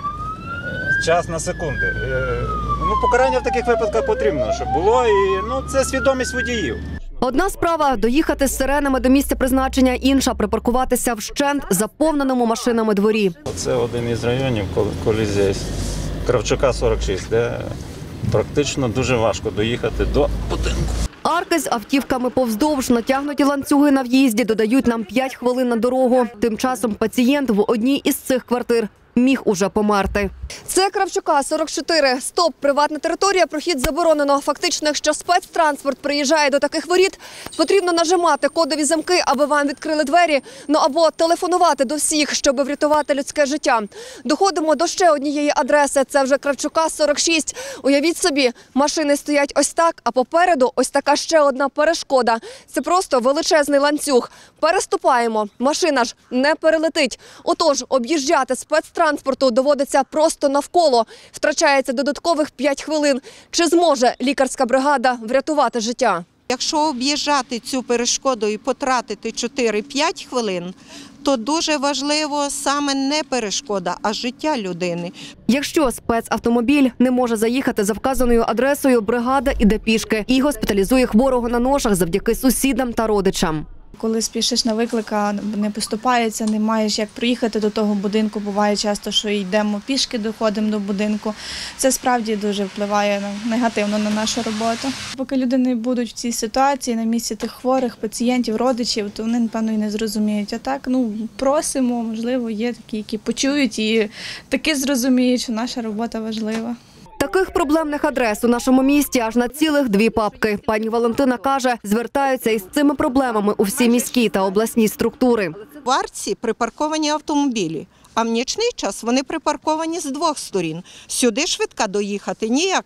B: час на секунди. Покарання в таких випадках потрібно, щоб було, і це свідомість водіїв.
A: Одна справа – доїхати з сиренами до місця призначення, інша – припаркуватися вщент заповненому машинами дворі.
B: Це один із районів, колізія Кравчука, 46, де практично дуже важко доїхати до будинку.
A: Арки з автівками повздовж, натягнуті ланцюги на в'їзді додають нам 5 хвилин на дорогу. Тим часом пацієнт в одній із цих квартир міг уже померти. Це Кравчука, 44. Стоп, приватна територія, прохід заборонено. Фактично, якщо спецтранспорт приїжджає до таких воріт, потрібно нажимати кодові замки, аби вам відкрили двері, або телефонувати до всіх, щоб врятувати людське життя. Доходимо до ще однієї адреси. Це вже Кравчука, 46. Уявіть собі, машини стоять ось так, а попереду ось така ще одна перешкода. Це просто величезний ланцюг. Переступаємо, машина ж не перелетить. Отож, об'їжджати спецтранспорту доводиться просто навколо. Втрачається додаткових 5 хвилин. Чи зможе лікарська бригада врятувати життя?
C: Якщо об'їжджати цю перешкоду і потратити 4-5 хвилин, то дуже важливо саме не перешкода, а життя людини.
A: Якщо спецавтомобіль не може заїхати за вказаною адресою, бригада іде пішки і госпіталізує хворого на ношах завдяки сусідам та родичам.
D: Коли спішиш на виклик, а не поступається, не маєш як приїхати до того будинку, буває часто, що йдемо пішки, доходимо до будинку. Це справді дуже впливає негативно на нашу роботу. Поки люди не будуть в цій ситуації, на місці тих хворих, пацієнтів, родичів, то вони, напевно, і не зрозуміють. А так, просимо, можливо, є такі, які почують і таки зрозуміють, що наша робота важлива.
A: Таких проблемних адрес у нашому місті аж на цілих 2 папки. Пані Валентина каже, звертаються із цими проблемами у всі міські та обласні структури.
C: В Арці припарковані автомобілі, а в нічний час вони припарковані з 2 сторін. Сюди швидка доїхати ніяк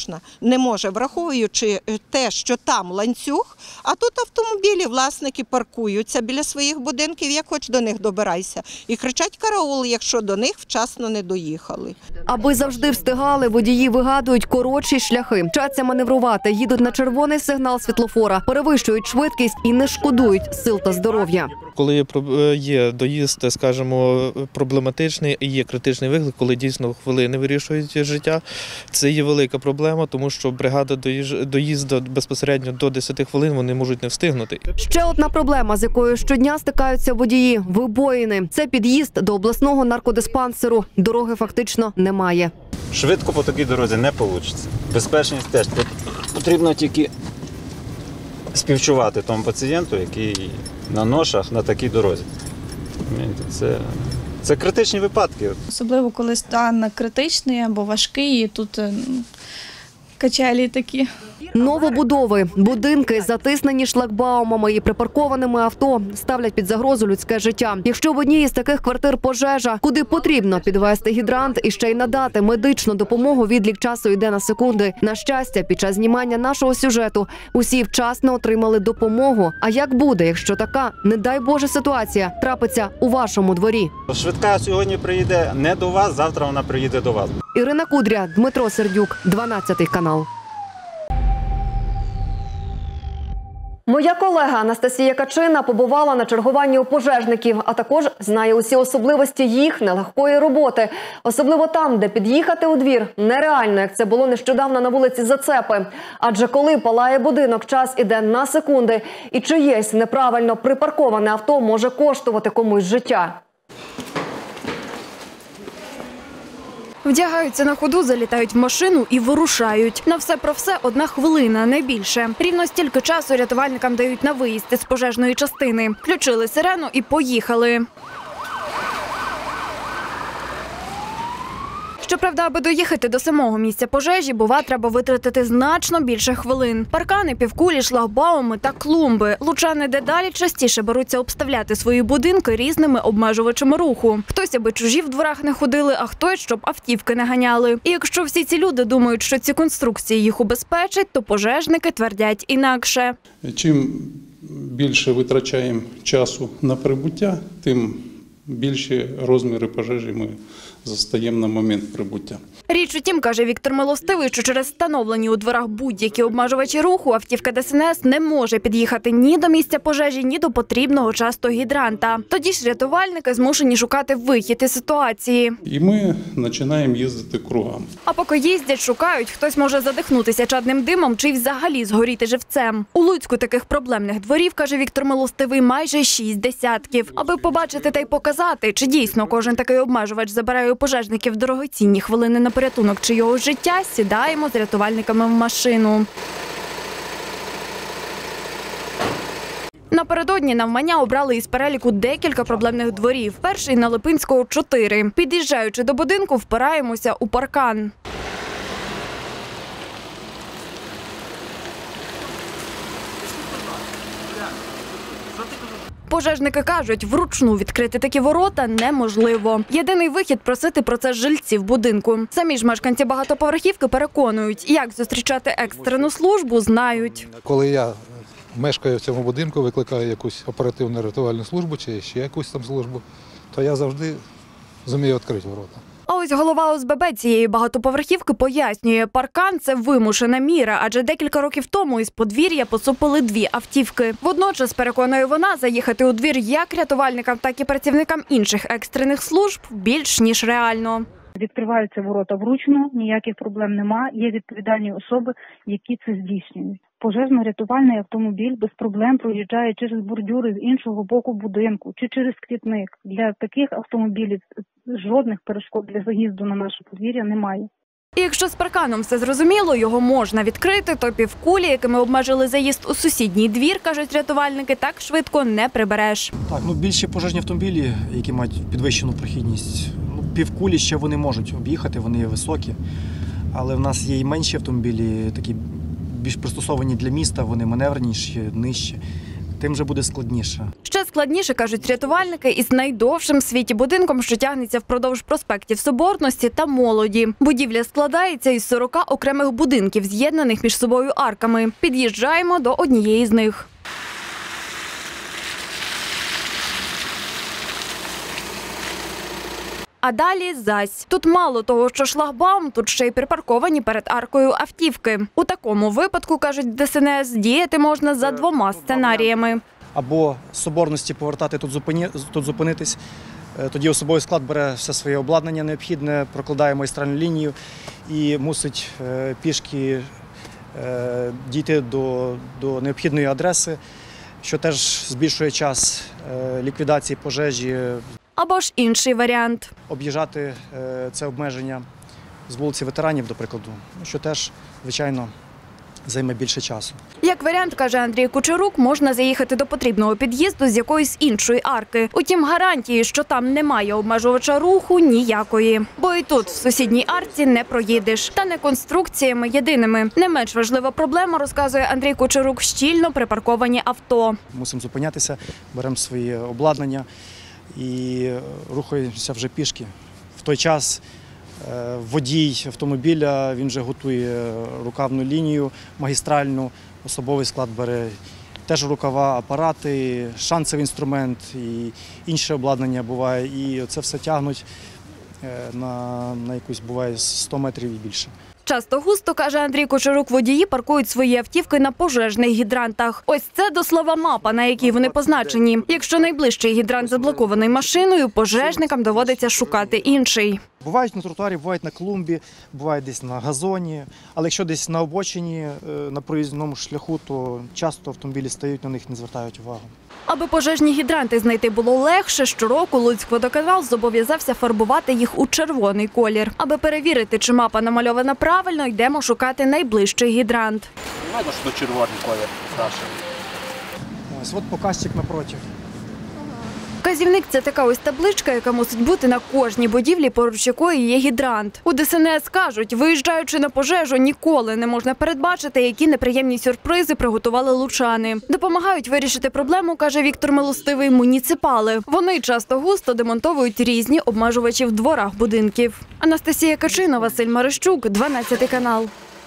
C: не може, враховуючи те, що там ланцюг, а тут автомобілі, власники паркуються біля своїх будинків, як хоч до них добирайся. І кричать караул, якщо до них вчасно не доїхали.
A: Аби завжди встигали, водії вигадують коротші шляхи. Вчаться маневрувати, їдуть на червоний сигнал світлофора, перевищують швидкість і не шкодують сил та здоров'я.
E: Коли є доїзд, скажімо, проблематичний і є критичний виклик, коли дійсно хвилини вирішують життя, це є велика проблема, тому що бригада доїзду безпосередньо до 10 хвилин вони можуть не встигнути.
A: Ще одна проблема, з якою щодня стикаються водії – вибоїни. Це під'їзд до обласного наркодиспансеру. Дороги фактично немає.
B: Швидко по такій дорозі не вийде. Безпечність теж. Потрібно тільки співчувати тому пацієнту, який на ношах на такій дорозі. Це критичні випадки.
D: Особливо, коли стан критичний або важкий, і тут качелі такі.
A: Новобудови, будинки, затиснені шлагбаумами і припаркованими авто, ставлять під загрозу людське життя. Якщо в одній із таких квартир пожежа, куди потрібно підвести гідрант і ще й надати медичну допомогу, відлік часу йде на секунди. На щастя, під час знімання нашого сюжету усі вчасно отримали допомогу. А як буде, якщо така, не дай Боже, ситуація трапиться у вашому дворі?
B: Швидка сьогодні приїде не до вас, завтра вона приїде до вас.
A: Ірина Кудря, Дмитро Сердюк, 12 канал. Моя колега Анастасія Качина побувала на чергуванні у пожежників, а також знає усі особливості їх нелегкої роботи. Особливо там, де під'їхати у двір нереально, як це було нещодавно на вулиці Зацепи. Адже коли палає будинок, час іде на секунди, і чиєсь неправильно припарковане авто може коштувати комусь життя.
L: Вдягаються на ходу, залітають в машину і вирушають. На все про все 1 хвилина, не більше. Рівно стільки часу рятувальникам дають на виїзд із пожежної частини. Включили сирену і поїхали. Щоправда, аби доїхати до самого місця пожежі, бува, треба витратити значно більше хвилин. Паркани, півкулі, шлагбауми та клумби. Лучани дедалі частіше беруться обставляти свої будинки різними обмежувачами руху. Хтось, аби чужі в дворах не ходили, а хтось, щоб автівки не ганяли. І якщо всі ці люди думають, що ці конструкції їх убезпечать, то пожежники твердять інакше.
F: Чим більше витрачаємо часу на прибуття, тим більші розміри пожежі ми застаємо на момент прибуття.
L: Річ у тім, каже Віктор Милостивий, що через встановлені у дворах будь-які обмежувачі руху автівка ДСНС не може під'їхати ні до місця пожежі, ні до потрібного часто гідранта. Тоді ж рятувальники змушені шукати вихід із ситуації.
F: І ми починаємо їздити кругами.
L: А поки їздять, шукають, хтось може задихнутися чадним димом чи взагалі згоріти живцем. У Луцьку таких проблемних дворів, каже Віктор Милостивий, майже 6 десятків. Аби побачити та й показати, чи дійсно кожен такий обмежувач забирає у пожежників дорогоцінні хвилини на порятунок чийогось життя, сідаємо з рятувальниками в машину. Напередодні навмання обрали із переліку декілька проблемних дворів. Перший на Липинського, 4. Під'їжджаючи до будинку, впираємося у паркан. Пожежники кажуть, вручну відкрити такі ворота неможливо. Єдиний вихід – просити про це жильців будинку. Самі ж мешканці багатоповерхівки переконують, як зустрічати екстрену службу, знають.
H: Коли я мешкаю в цьому будинку, викликаю якусь оперативну рятувальну службу чи ще якусь там службу, то я завжди зумію відкрити ворота.
L: А ось голова ОСББ цієї багатоповерхівки пояснює, паркан – це вимушена міра, адже декілька років тому із подвір'я посупили 2 автівки. Водночас, переконує вона, заїхати у двір як рятувальникам, так і працівникам інших екстрених служб більш ніж реально.
I: Відкриваються ворота вручну, ніяких проблем нема, є відповідальні особи, які це здійснюють. Пожежно-рятувальний автомобіль без проблем проїжджає через бордюри з іншого боку будинку чи через квітник. Для таких автомобілів жодних перешкод для заїзду на наше подвір'я немає.
L: І якщо з парканом все зрозуміло, його можна відкрити, то півкулі, якими обмежили заїзд у сусідній двір, кажуть рятувальники, так швидко не прибереш.
J: Так, більші пожежні автомобілі, які мають підвищену прохідність, півкулі ще вони можуть об'їхати, вони високі. Але в нас є і менші автомобілі, такі більш пристосовані для міста, вони маневрніші, нижчі. Тим же буде складніше.
L: Ще складніше, кажуть рятувальники, із найдовшим в світі будинком, що тягнеться впродовж проспектів Соборності та Молоді. Будівля складається із 40 окремих будинків, з'єднаних між собою арками. Під'їжджаємо до однієї з них. А далі зась. Тут мало того, що шлагбаум, тут ще й припарковані перед аркою автівки. У такому випадку, кажуть ДСНС, діяти можна за 2 сценаріями.
J: Або з Соборності повертати тут зупинитись, тоді особовий склад бере все своє обладнання необхідне, прокладає магістральну лінію і мусить пішки дійти до необхідної адреси, що теж збільшує час ліквідації пожежі.
L: Або ж інший варіант.
J: Об'їжджати це обмеження з вулиці Ветеранів, до прикладу, що теж, звичайно, займе більше часу.
L: Як варіант, каже Андрій Кучерук, можна заїхати до потрібного під'їзду з якоїсь іншої арки. Утім, гарантії, що там немає обмежувача руху, ніякої. Бо і тут, в сусідній арці, не проїдеш. Та не конструкціями єдиними. Не менш важлива проблема, розказує Андрій Кучерук, щільно припарковані авто.
J: Мусимо зупинятися, беремо своє обладнання і рухаємося вже пішки. В той час водій автомобіля, він вже готує рукавну лінію магістральну, особовий склад бере теж рукава, апарати, шансовий інструмент і інше обладнання буває. І це все тягнуть на якусь, буває, 100 метрів і більше.
L: Часто-густо, каже Андрій Кучерук, водії паркують свої автівки на пожежних гідрантах. Ось це дослова мапа, на якій вони позначені. Якщо найближчий гідрант заблокований машиною, пожежникам доводиться шукати інший.
J: Бувають на тротуарі, бувають на клумбі, бувають десь на газоні. Але якщо десь на обочині, на проїзному шляху, то часто автомобілі стають, на них не звертають увагу.
L: Аби пожежні гідранти знайти було легше, щороку Луцькводоканал зобов'язався фарбувати їх у червоний колір. Аби перевірити, чи мапа намальована правильно, йдемо шукати найближчий гідрант.
J: Знаєте, що червоний колір старший. Ось от показчик напроти.
L: Вказівник – це така ось табличка, яка мусить бути на кожній будівлі, поруч якої є гідрант. У ДСНС кажуть, виїжджаючи на пожежу, ніколи не можна передбачити, які неприємні сюрпризи приготували лучани. Допомагають вирішити проблему, каже Віктор Милостивий, муніципали. Вони часто-густо демонтовують різні обмежувачі в дворах будинків. Анастасія Качина, Василь Марищук, 12 канал.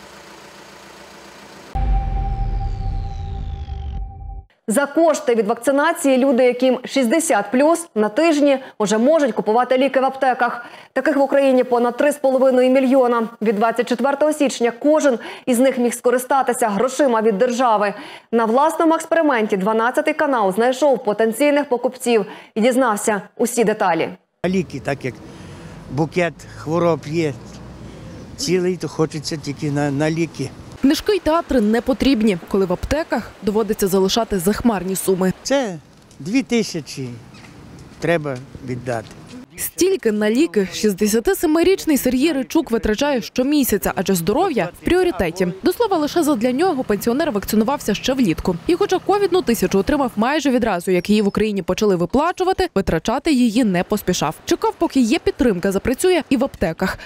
A: За кошти від вакцинації люди, яким 60+, на тижні вже можуть купувати ліки в аптеках. Таких в Україні понад 3,5 мільйона. Від 24 січня кожен із них міг скористатися грошима від держави. На власному експерименті 12 канал знайшов потенційних покупців і дізнався усі деталі.
G: Ліки, так як букет хвороб є цілий, то хочеться тільки на ліки.
K: Книжки й театри не потрібні, коли в аптеках доводиться залишати захмарні суми.
G: Це 2000 треба віддати.
K: Стільки на ліки 67-річний Сергій Ричук витрачає щомісяця, адже здоров'я в пріоритеті. До слова, лише задля нього пенсіонер вакцинувався ще влітку. І хоча ковідну 1000 отримав майже відразу, як її в Україні почали виплачувати, витрачати її не поспішав. Чекав, поки є підтримка, запрацює і в аптеках.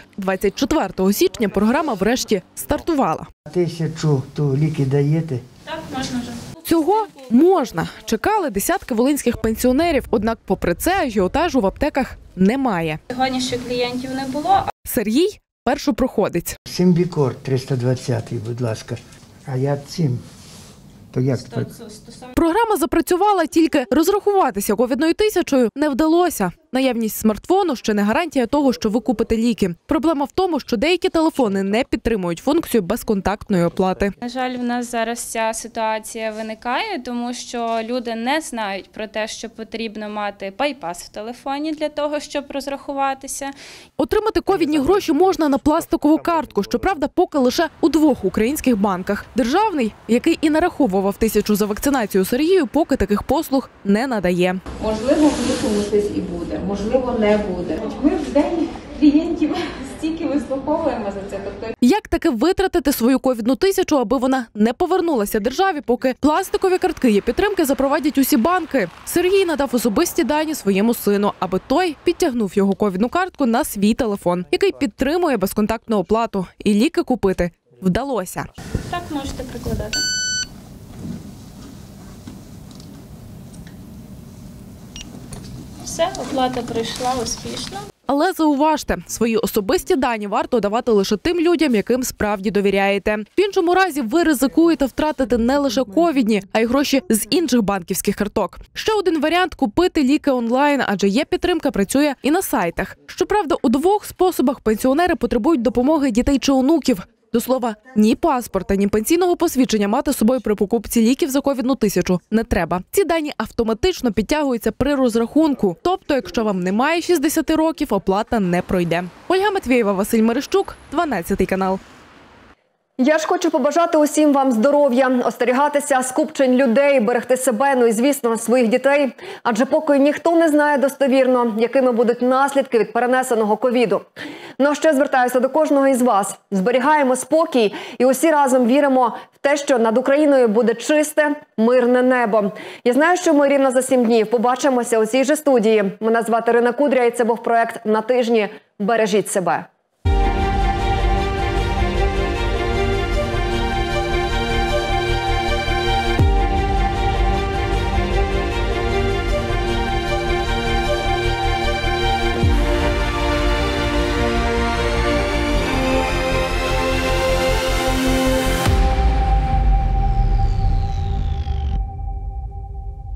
K: 24 січня програма врешті стартувала.
G: 1000 то ліки даєте?
V: Так, можна вже.
K: Цього можна. Чекали десятки волинських пенсіонерів, однак попри це ажіотажу в аптеках немає.
V: Сьогодні ще клієнтів не було.
K: Сергій – першопроходець.
G: Симбікор 320, будь ласка. А я цим. То як?
K: Програма запрацювала, тільки розрахуватися ковідною 1000 не вдалося. Наявність смартфону ще не гарантія того, що ви купите ліки. Проблема в тому, що деякі телефони не підтримують функцію безконтактної оплати.
M: На жаль, в нас зараз ця ситуація виникає, тому що люди не знають про те, що потрібно мати пайпас в телефоні для того, щоб розрахуватися.
K: Отримати ковідні гроші можна на пластикову картку, щоправда, поки лише у 2 українських банках. Державний, який і нараховував 1000 за вакцинацію Сергію, поки таких послуг не надає.
U: Можливо, в лютому щось і буде, можливо, не буде. Ми в день клієнтів стільки вислуховуємо за це. Тобто,
K: як таки витратити свою ковідну 1000, аби вона не повернулася державі, поки пластикові картки є підтримки запровадять усі банки? Сергій надав особисті дані своєму сину, аби той підтягнув його ковідну картку на свій телефон, який підтримує безконтактну оплату. І ліки купити вдалося.
M: Так, можете прикладати. Все, оплата пройшла успішно.
K: Але зауважте, свої особисті дані варто давати лише тим людям, яким справді довіряєте. В іншому разі ви ризикуєте втратити не лише ковідні, а й гроші з інших банківських карток. Ще один варіант – купити ліки онлайн, адже є підтримка, працює і на сайтах. Щоправда, у 2 способах пенсіонери потребують допомоги дітей чи онуків. До слова, ні паспорта, ні пенсійного посвідчення мати з собою при покупці ліків за ковідну 1000 не треба. Ці дані автоматично підтягуються при розрахунку. Тобто, якщо вам немає 60 років, оплата не пройде. Ольга Матвєєва, Василь Марищук, 12 канал.
A: Я ж хочу побажати усім вам здоров'я, остерігатися скупчень людей, берегти себе, ну і, звісно, своїх дітей. Адже поки ніхто не знає достовірно, якими будуть наслідки від перенесеного ковіду. Ну а ще звертаюся до кожного із вас. Зберігаємо спокій і усі разом віримо в те, що над Україною буде чисте, мирне небо. Я знаю, що ми рівно за 7 днів побачимося у цій же студії. Мене звати Ірина Кудря і це був проект «На тижні». Бережіть себе.